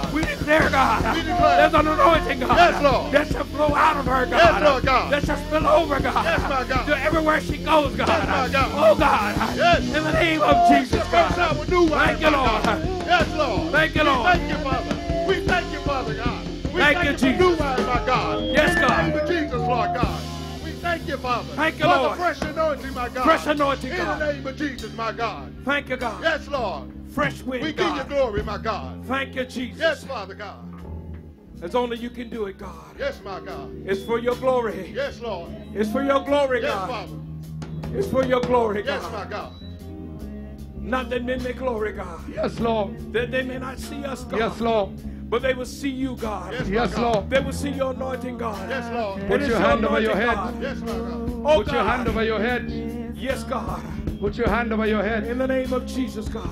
there, God. There's an anointing, God. Yes, Lord. That shall flow out of her, God. Yes, Lord God. That shall spill over, God. Yes, my God. To everywhere she goes, God. Yes, my God. Oh, God. Yes. In the name of Jesus, God. Thank you, Lord. Yes, Lord. Thank you, Lord. Thank you, Father. We thank you, Father God. We Thank you, for Jesus. new wine, my God. Yes, God. In the name of Jesus, Lord God. We thank you, Father. Thank you, for Lord. the fresh anointing, my God. Fresh anointing, God. In the name of Jesus, my God. Thank you, God. Yes, Lord. Fresh wind, We give you God. glory, my God. Thank you, Jesus. Yes, Father God. As only you can do it, God. Yes, my God. It's for your glory. Yes, Lord. It's for your glory, Yes, God. Father. It's for your glory, Yes, God. my God. Not that men may glory, God. Yes, Lord. That they may not see us, God. Yes, Lord. But they will see you, God. Yes, my Yes, God. Lord. They will see your anointing, God. Yes, Lord. Put your hand over your head. Yes, my God. Oh, Put your God. hand over your head. Yes, God. Put your hand over your head. In the name of Jesus, God.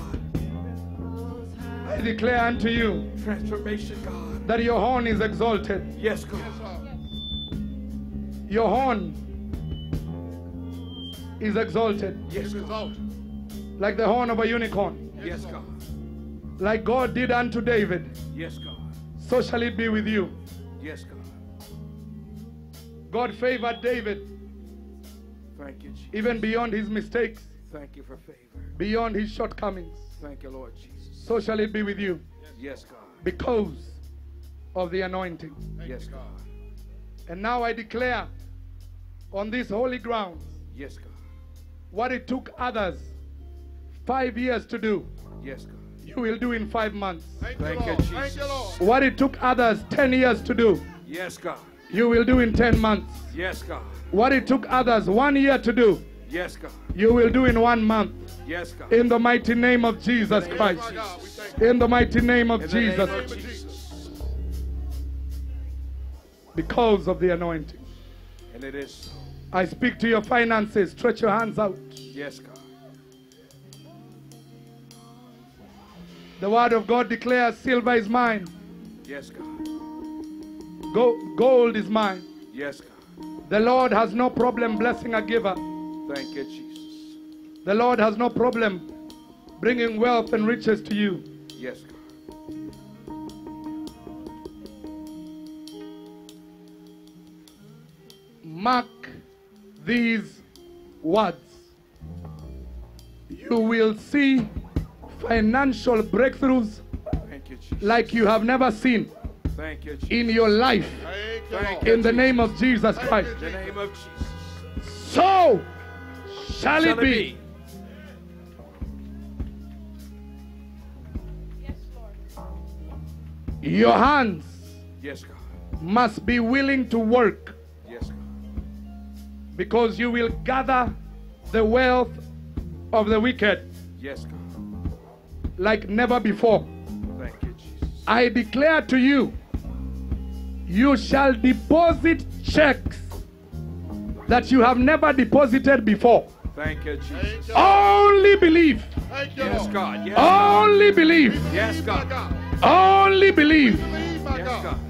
I declare unto you Transformation, God. that your horn is exalted. Yes, God. Yes, Lord. Your horn is exalted. Yes, God. Exalted. Like the horn of a unicorn. Yes, God. Like God did unto David, Yes, God. so shall it be with you. Yes, God. God favored David Thank you, Jesus. even beyond his mistakes, Thank you for favor. beyond his shortcomings. Thank you, Lord Jesus. So shall it be with you Yes, God. because of the anointing. Yes, God. And now I declare on this holy ground Yes, God. what it took others 5 years to do, Yes, God. you will do in 5 months. Thank Thank you, you, Lord. Jesus. Thank you, Lord. What it took others 10 years to do, Yes, God. you will do in 10 months. Yes, God. What it took others 1 year to do, Yes, God. you will do in 1 month. Yes, God. In the mighty name of Jesus Yes, Christ. my God. We thank you. In the mighty name of In the name Jesus. of In the name of Jesus. Jesus. Because of the anointing. And it is so. I speak to your finances. Stretch your hands out. Yes, God. The word of God declares silver is mine. Yes, God. Gold is mine. Yes, God. The Lord has no problem blessing a giver. Thank you, Jesus. The Lord has no problem bringing wealth and riches to you. Yes, God. Mark these words. You will see financial breakthroughs Thank you, Jesus. like you have never seen Thank you, Jesus. in your life. Thank you, Thank Lord. In the name of Jesus Christ. In the name of Jesus. So shall it be. Your hands Yes, God. must be willing to work, Yes, God. because you will gather the wealth of the wicked Yes, God. like never before. Thank you, Jesus. I declare to you, you shall deposit checks that you have never deposited before. Thank you, Jesus. Thank you, Lord. Only believe. Thank you, Yes, Lord. God. Yes, God. Only believe. Yes, My God. God. Only believe. Believe, my Yes, God. God.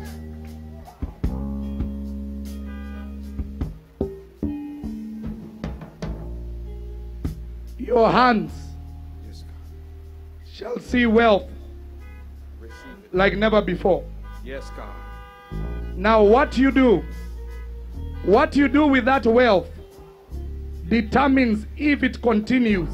Your hands Yes, God. shall see wealth Receive it. like never before. Yes, God. Now what you do with that wealth determines if it continues.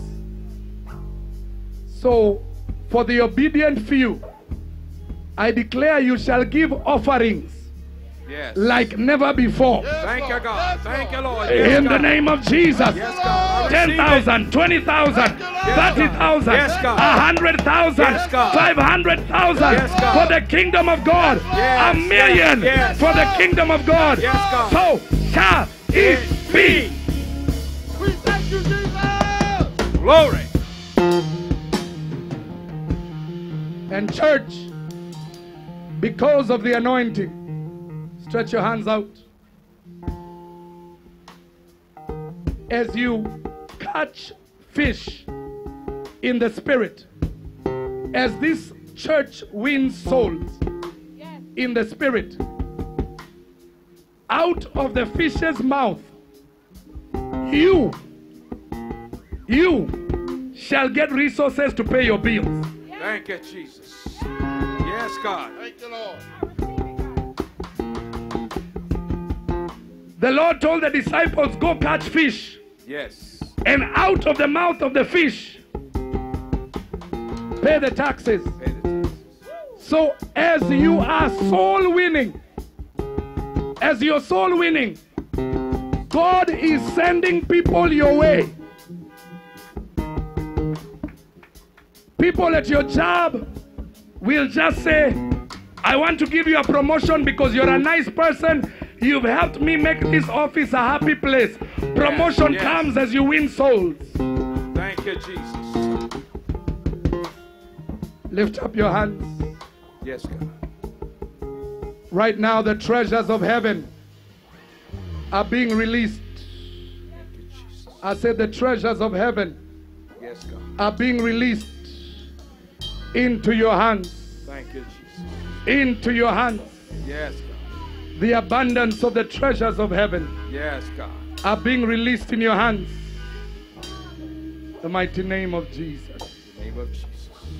So for the obedient few, I declare you shall give offerings Yes. like never before. Yes, Thank you, Lord. God. Yes, Thank you, Lord. Lord. Yes, In the God. name of Jesus. Yes, God. I receive it. 10,000, 20,000, God. 30,000, Yes, God. 100,000, Yes, God. 500,000 Yes, God. for the kingdom of God. Yes, A million yes, for the kingdom of God. Yes, God. So shall it be. We thank you, Jesus. Glory. And church, because of the anointing, stretch your hands out. As you catch fish in the spirit, as this church wins souls in the spirit, out of the fish's mouth, you shall get resources to pay your bills. Thank you, Jesus. Yes, God. Thank you, Lord. The Lord told the disciples, go catch fish. Yes. And out of the mouth of the fish, pay the taxes. Pay the taxes. So as you are soul winning, as you're soul winning, God is sending people your way. People at your job will just say, I want to give you a promotion because you're a nice person. You've helped me make this office a happy place. Promotion comes as you win souls. Thank you, Jesus. Lift up your hands. Yes, God. Right now, the treasures of heaven are being released. Thank you, Jesus. I said the treasures of heaven Yes, God. are being released into your hands. Thank you, Jesus. Into your hands. Yes, God. The abundance of the treasures of heaven Yes, God. are being released in your hands. The mighty name of Jesus. In the name of Jesus.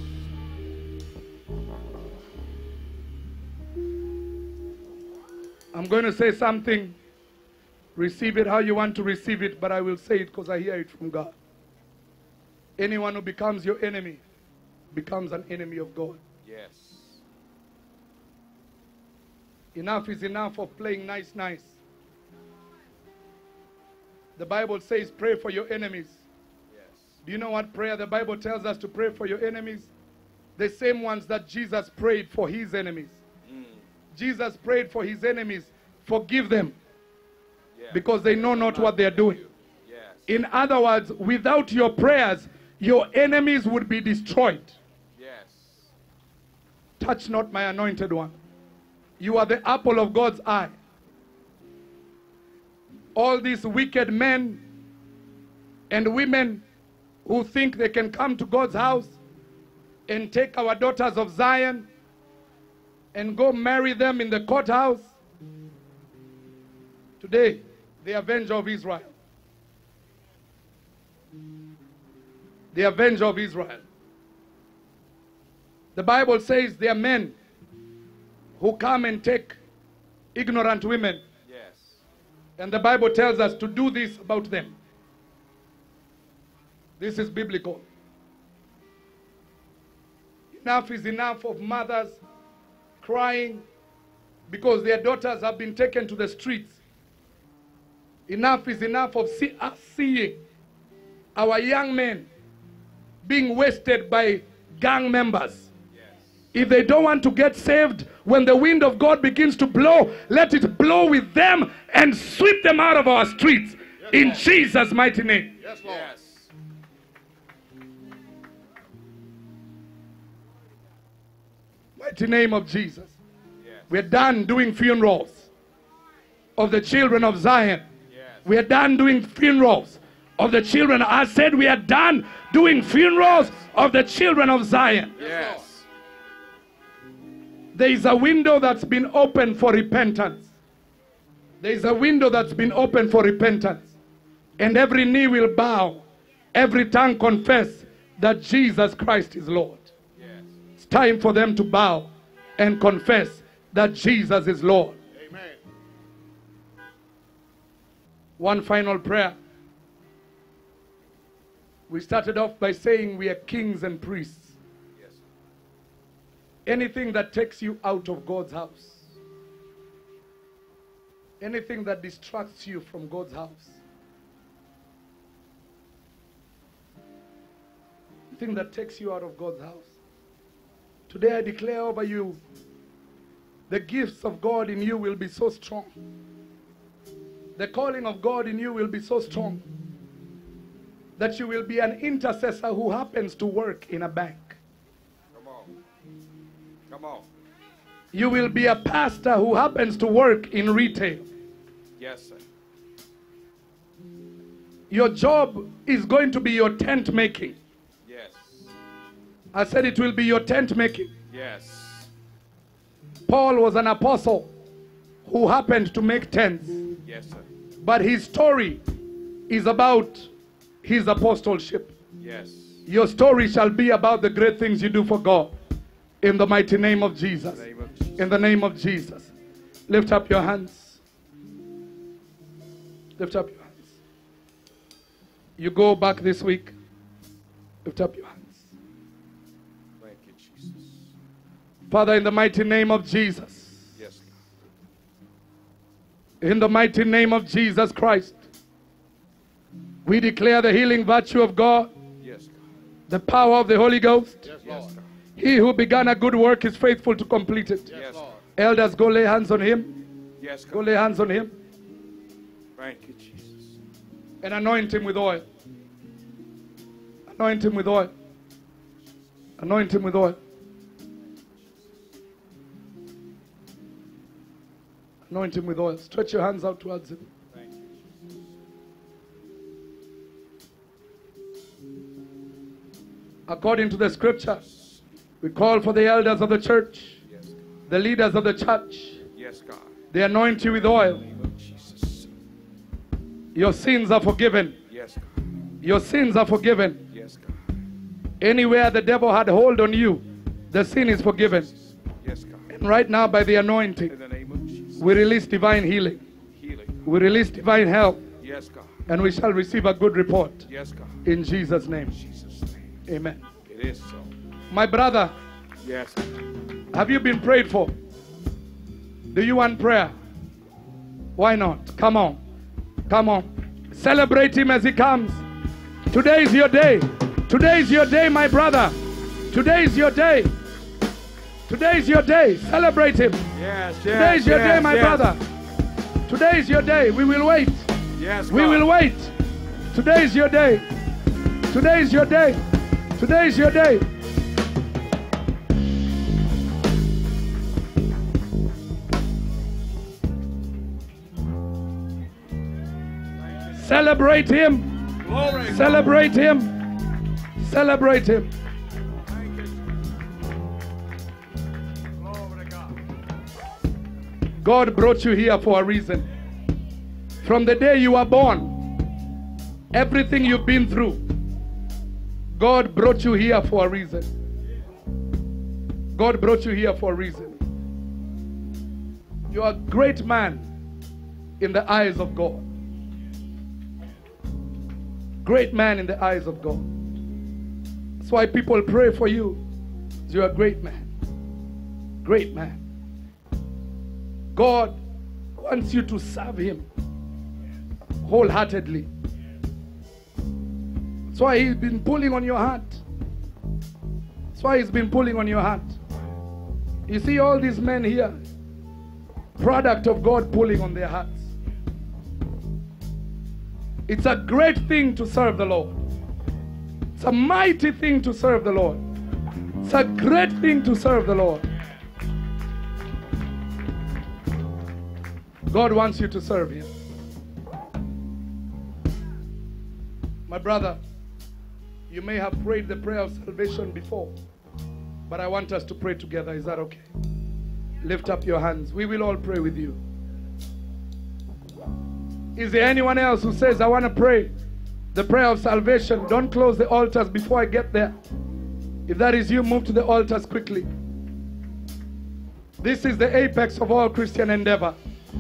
I'm going to say something. Receive it how you want to receive it, but I will say it because I hear it from God. Anyone who becomes your enemy becomes an enemy of God. Yes. Enough is enough of playing nice. The Bible says pray for your enemies. Yes. Do you know what prayer the Bible tells us to pray for your enemies? The same ones that Jesus prayed for his enemies. Jesus prayed for his enemies. Forgive them because they know not what they are doing. Yes. In other words, without your prayers, your enemies would be destroyed. Yes. Touch not my anointed one. You are the apple of God's eye. All these wicked men and women who think they can come to God's house and take our daughters of Zion and go marry them in the courthouse. Today, the avenger of Israel. The avenger of Israel. The Bible says they are men who come and take ignorant women. Yes. And the Bible tells us to do this about them. This is biblical. Enough is enough of mothers crying because their daughters have been taken to the streets. Enough is enough of us seeing our young men being wasted by gang members. Yes. If they don't want to get saved, when the wind of God begins to blow, let it blow with them and sweep them out of our streets. Yes, in Lord. Jesus' mighty name. Yes, Lord. Yes. Mighty name of Jesus. Yes. We're done doing funerals of the children of Zion. Yes. We are done doing funerals of the children. I said we are done doing funerals of the children of Zion. Yes. There is a window that's been opened for repentance. There is a window that's been opened for repentance. And every knee will bow. Every tongue confess that Jesus Christ is Lord. Yes. It's time for them to bow and confess that Jesus is Lord. Amen. One final prayer. We started off by saying we are kings and priests. Yes. Anything that takes you out of God's house, anything that distracts you from God's house, anything that takes you out of God's house, today I declare over you, the gifts of God in you will be so strong. The calling of God in you will be so strong that you will be an intercessor who happens to work in a bank. Come on. Come on. You will be a pastor who happens to work in retail. Yes, sir. Your job is going to be your tent making. Yes. I said it will be your tent making. Yes. Paul was an apostle who happened to make tents. Yes, sir. But his story is about his apostleship. Yes. Your story shall be about the great things you do for God. In the mighty name of Jesus. In the name of Jesus. Lift up your hands. Lift up your hands. You go back this week. Lift up your hands. Thank you, Jesus. Father, in the mighty name of Jesus. Yes, In the mighty name of Jesus Christ. We declare the healing virtue of God. yes, God. The power of the Holy Ghost. Yes, Lord. He who began a good work is faithful to complete it. Yes, Lord. Elders, go lay hands on him. Yes, Go God. lay hands on him. Thank you, Jesus. And anoint him with oil. Anoint him with oil. Anoint him with oil. Anoint him with oil. Stretch your hands out towards him. Thank you. According to the scripture, we call for the elders of the church, Yes, God. the leaders of the church. Yes, God. They anoint you with oil. In the name of Jesus. Your sins are forgiven. Yes, God. Your sins are forgiven. Yes, God. Anywhere the devil had hold on you, the sin is forgiven. Yes, God. And right now, by the In anointing, the name of Jesus. we release divine healing. Healing. We release divine health. Yes, God. And we shall receive a good report. Yes, God. In Jesus' name. In Jesus' name. Amen. It is so. My brother, Yes. have you been prayed for? Do you want prayer? Why not? Come on. Come on. Celebrate him as he comes. Today is your day. Today is your day, my brother. Today is your day. Today is your day. Celebrate him. Yes, yes. Today is your day, my brother. Today is your day. We will wait. Yes, We will wait. Today is your day. Today is your day. Today is your day. Celebrate him. Glory. Celebrate him. Celebrate him. Glory to God. God brought you here for a reason. From the day you were born, everything you've been through, God brought you here for a reason. God brought you here for a reason. You are a great man in the eyes of God. Great man in the eyes of God. That's why people pray for you. You're a great man. Great man. God wants you to serve him wholeheartedly. That's why he's been pulling on your heart. That's why he's been pulling on your heart. You see all these men here, product of God pulling on their hearts. It's a great thing to serve the Lord. It's a mighty thing to serve the Lord. It's a great thing to serve the Lord. God wants you to serve him. My brother, you may have prayed the prayer of salvation before, but I want us to pray together. Is that okay? Lift up your hands. We will all pray with you. Is there anyone else who says, I want to pray the prayer of salvation? Don't close the altars before I get there. If that is you, move to the altars quickly. This is the apex of all Christian endeavor.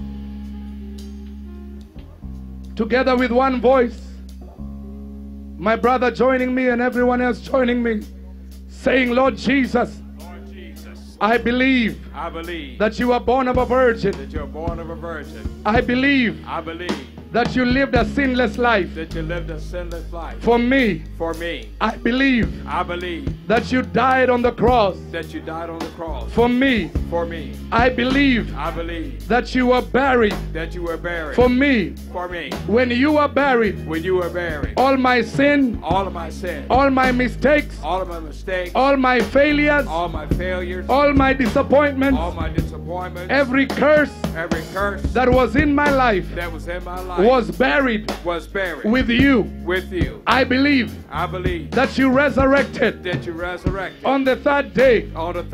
Together with one voice, my brother joining me and everyone else joining me, saying, Lord Jesus, I believe that you are born of a virgin. That you're born of a virgin. I believe that you lived a sinless life. That you lived a sinless life. For me. For me. I believe that you died on the cross. That you died on the cross. For me. For me. I believe that you were buried. That you were buried. For me. For me. When you were buried. When you were buried. All my sin. All of my sin. All my mistakes. All of my mistakes. All my failures. All my failures. All my disappointments. All my disappointments. Every curse. Every curse. That was in my life. That was in my life. was buried with you. I believe that you resurrected on the third day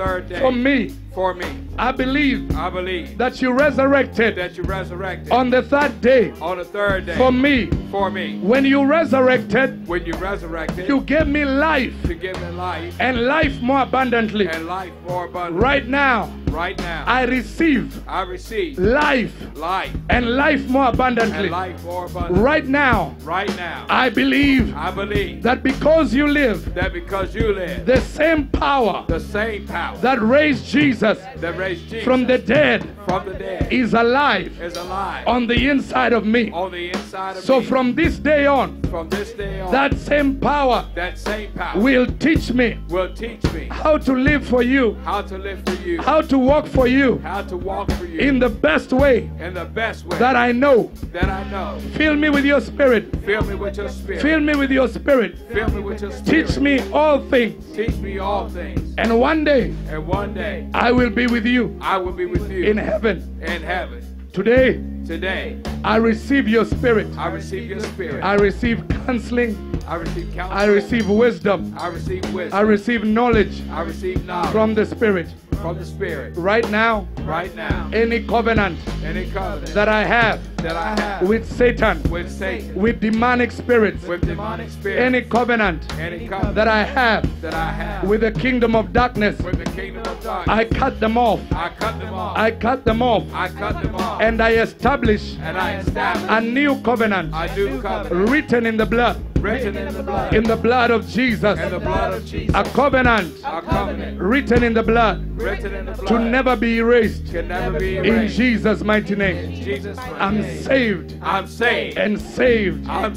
for me. I believe that you resurrected on the third day for me. When you resurrected, you gave me life and life more abundantly. Right now, I receive life and life more abundantly. Right now, I believe that because you live, the same power that raised Jesus from the dead is alive on the inside of me. So from this day on, that same power will teach me how to live for you, how to walk for you in the best way that I know. Fill me with your spirit. Fill me with your spirit. Teach me all things. And one day I will be with you in heaven. Today I receive your spirit. I receive counseling. I receive wisdom. I receive knowledge from the Spirit. Right now, any covenant that I have with Satan, with demonic spirits, any covenant that I have with the kingdom of darkness, I cut them off. I cut them off. And I establish a new covenant written in the blood. In the blood of Jesus. A covenant written in the blood to never be erased. In Jesus' mighty name. I'm saved. And saved. I'm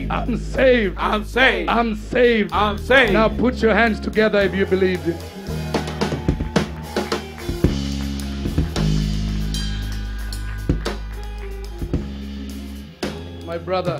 saved. Now put your hands together if you believe it. My brother,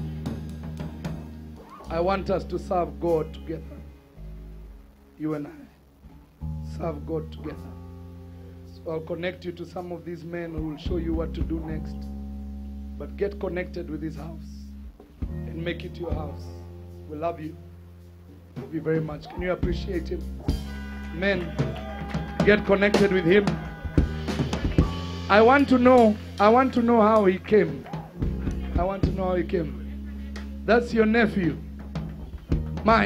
I want us to serve God together. You and I. Serve God together. So I'll connect you to some of these men who will show you what to do next. But get connected with his house and make it your house. We love you. Love you very much. Can you appreciate him? Men, get connected with him. I want to know how he came. I want to know how he came. That's your nephew. My.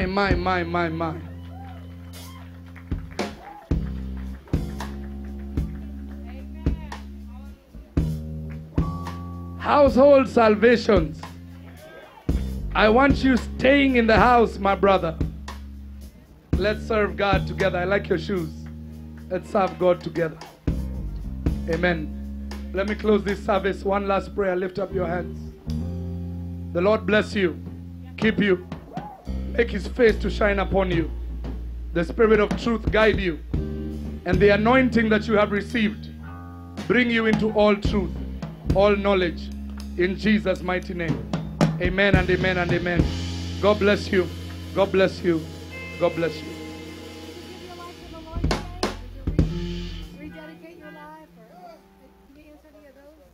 Household salvations. I want you staying in the house, my brother. Let's serve God together. I like your shoes. Let's serve God together. Amen. Let me close this service. One last prayer. Lift up your hands. The Lord bless you. Keep you. Make his face to shine upon you. The Spirit of truth guide you. And the anointing that you have received bring you into all truth, all knowledge. In Jesus' mighty name. Amen and amen and amen. God bless you. God bless you. God bless you. Rededicate your life or the answer to those?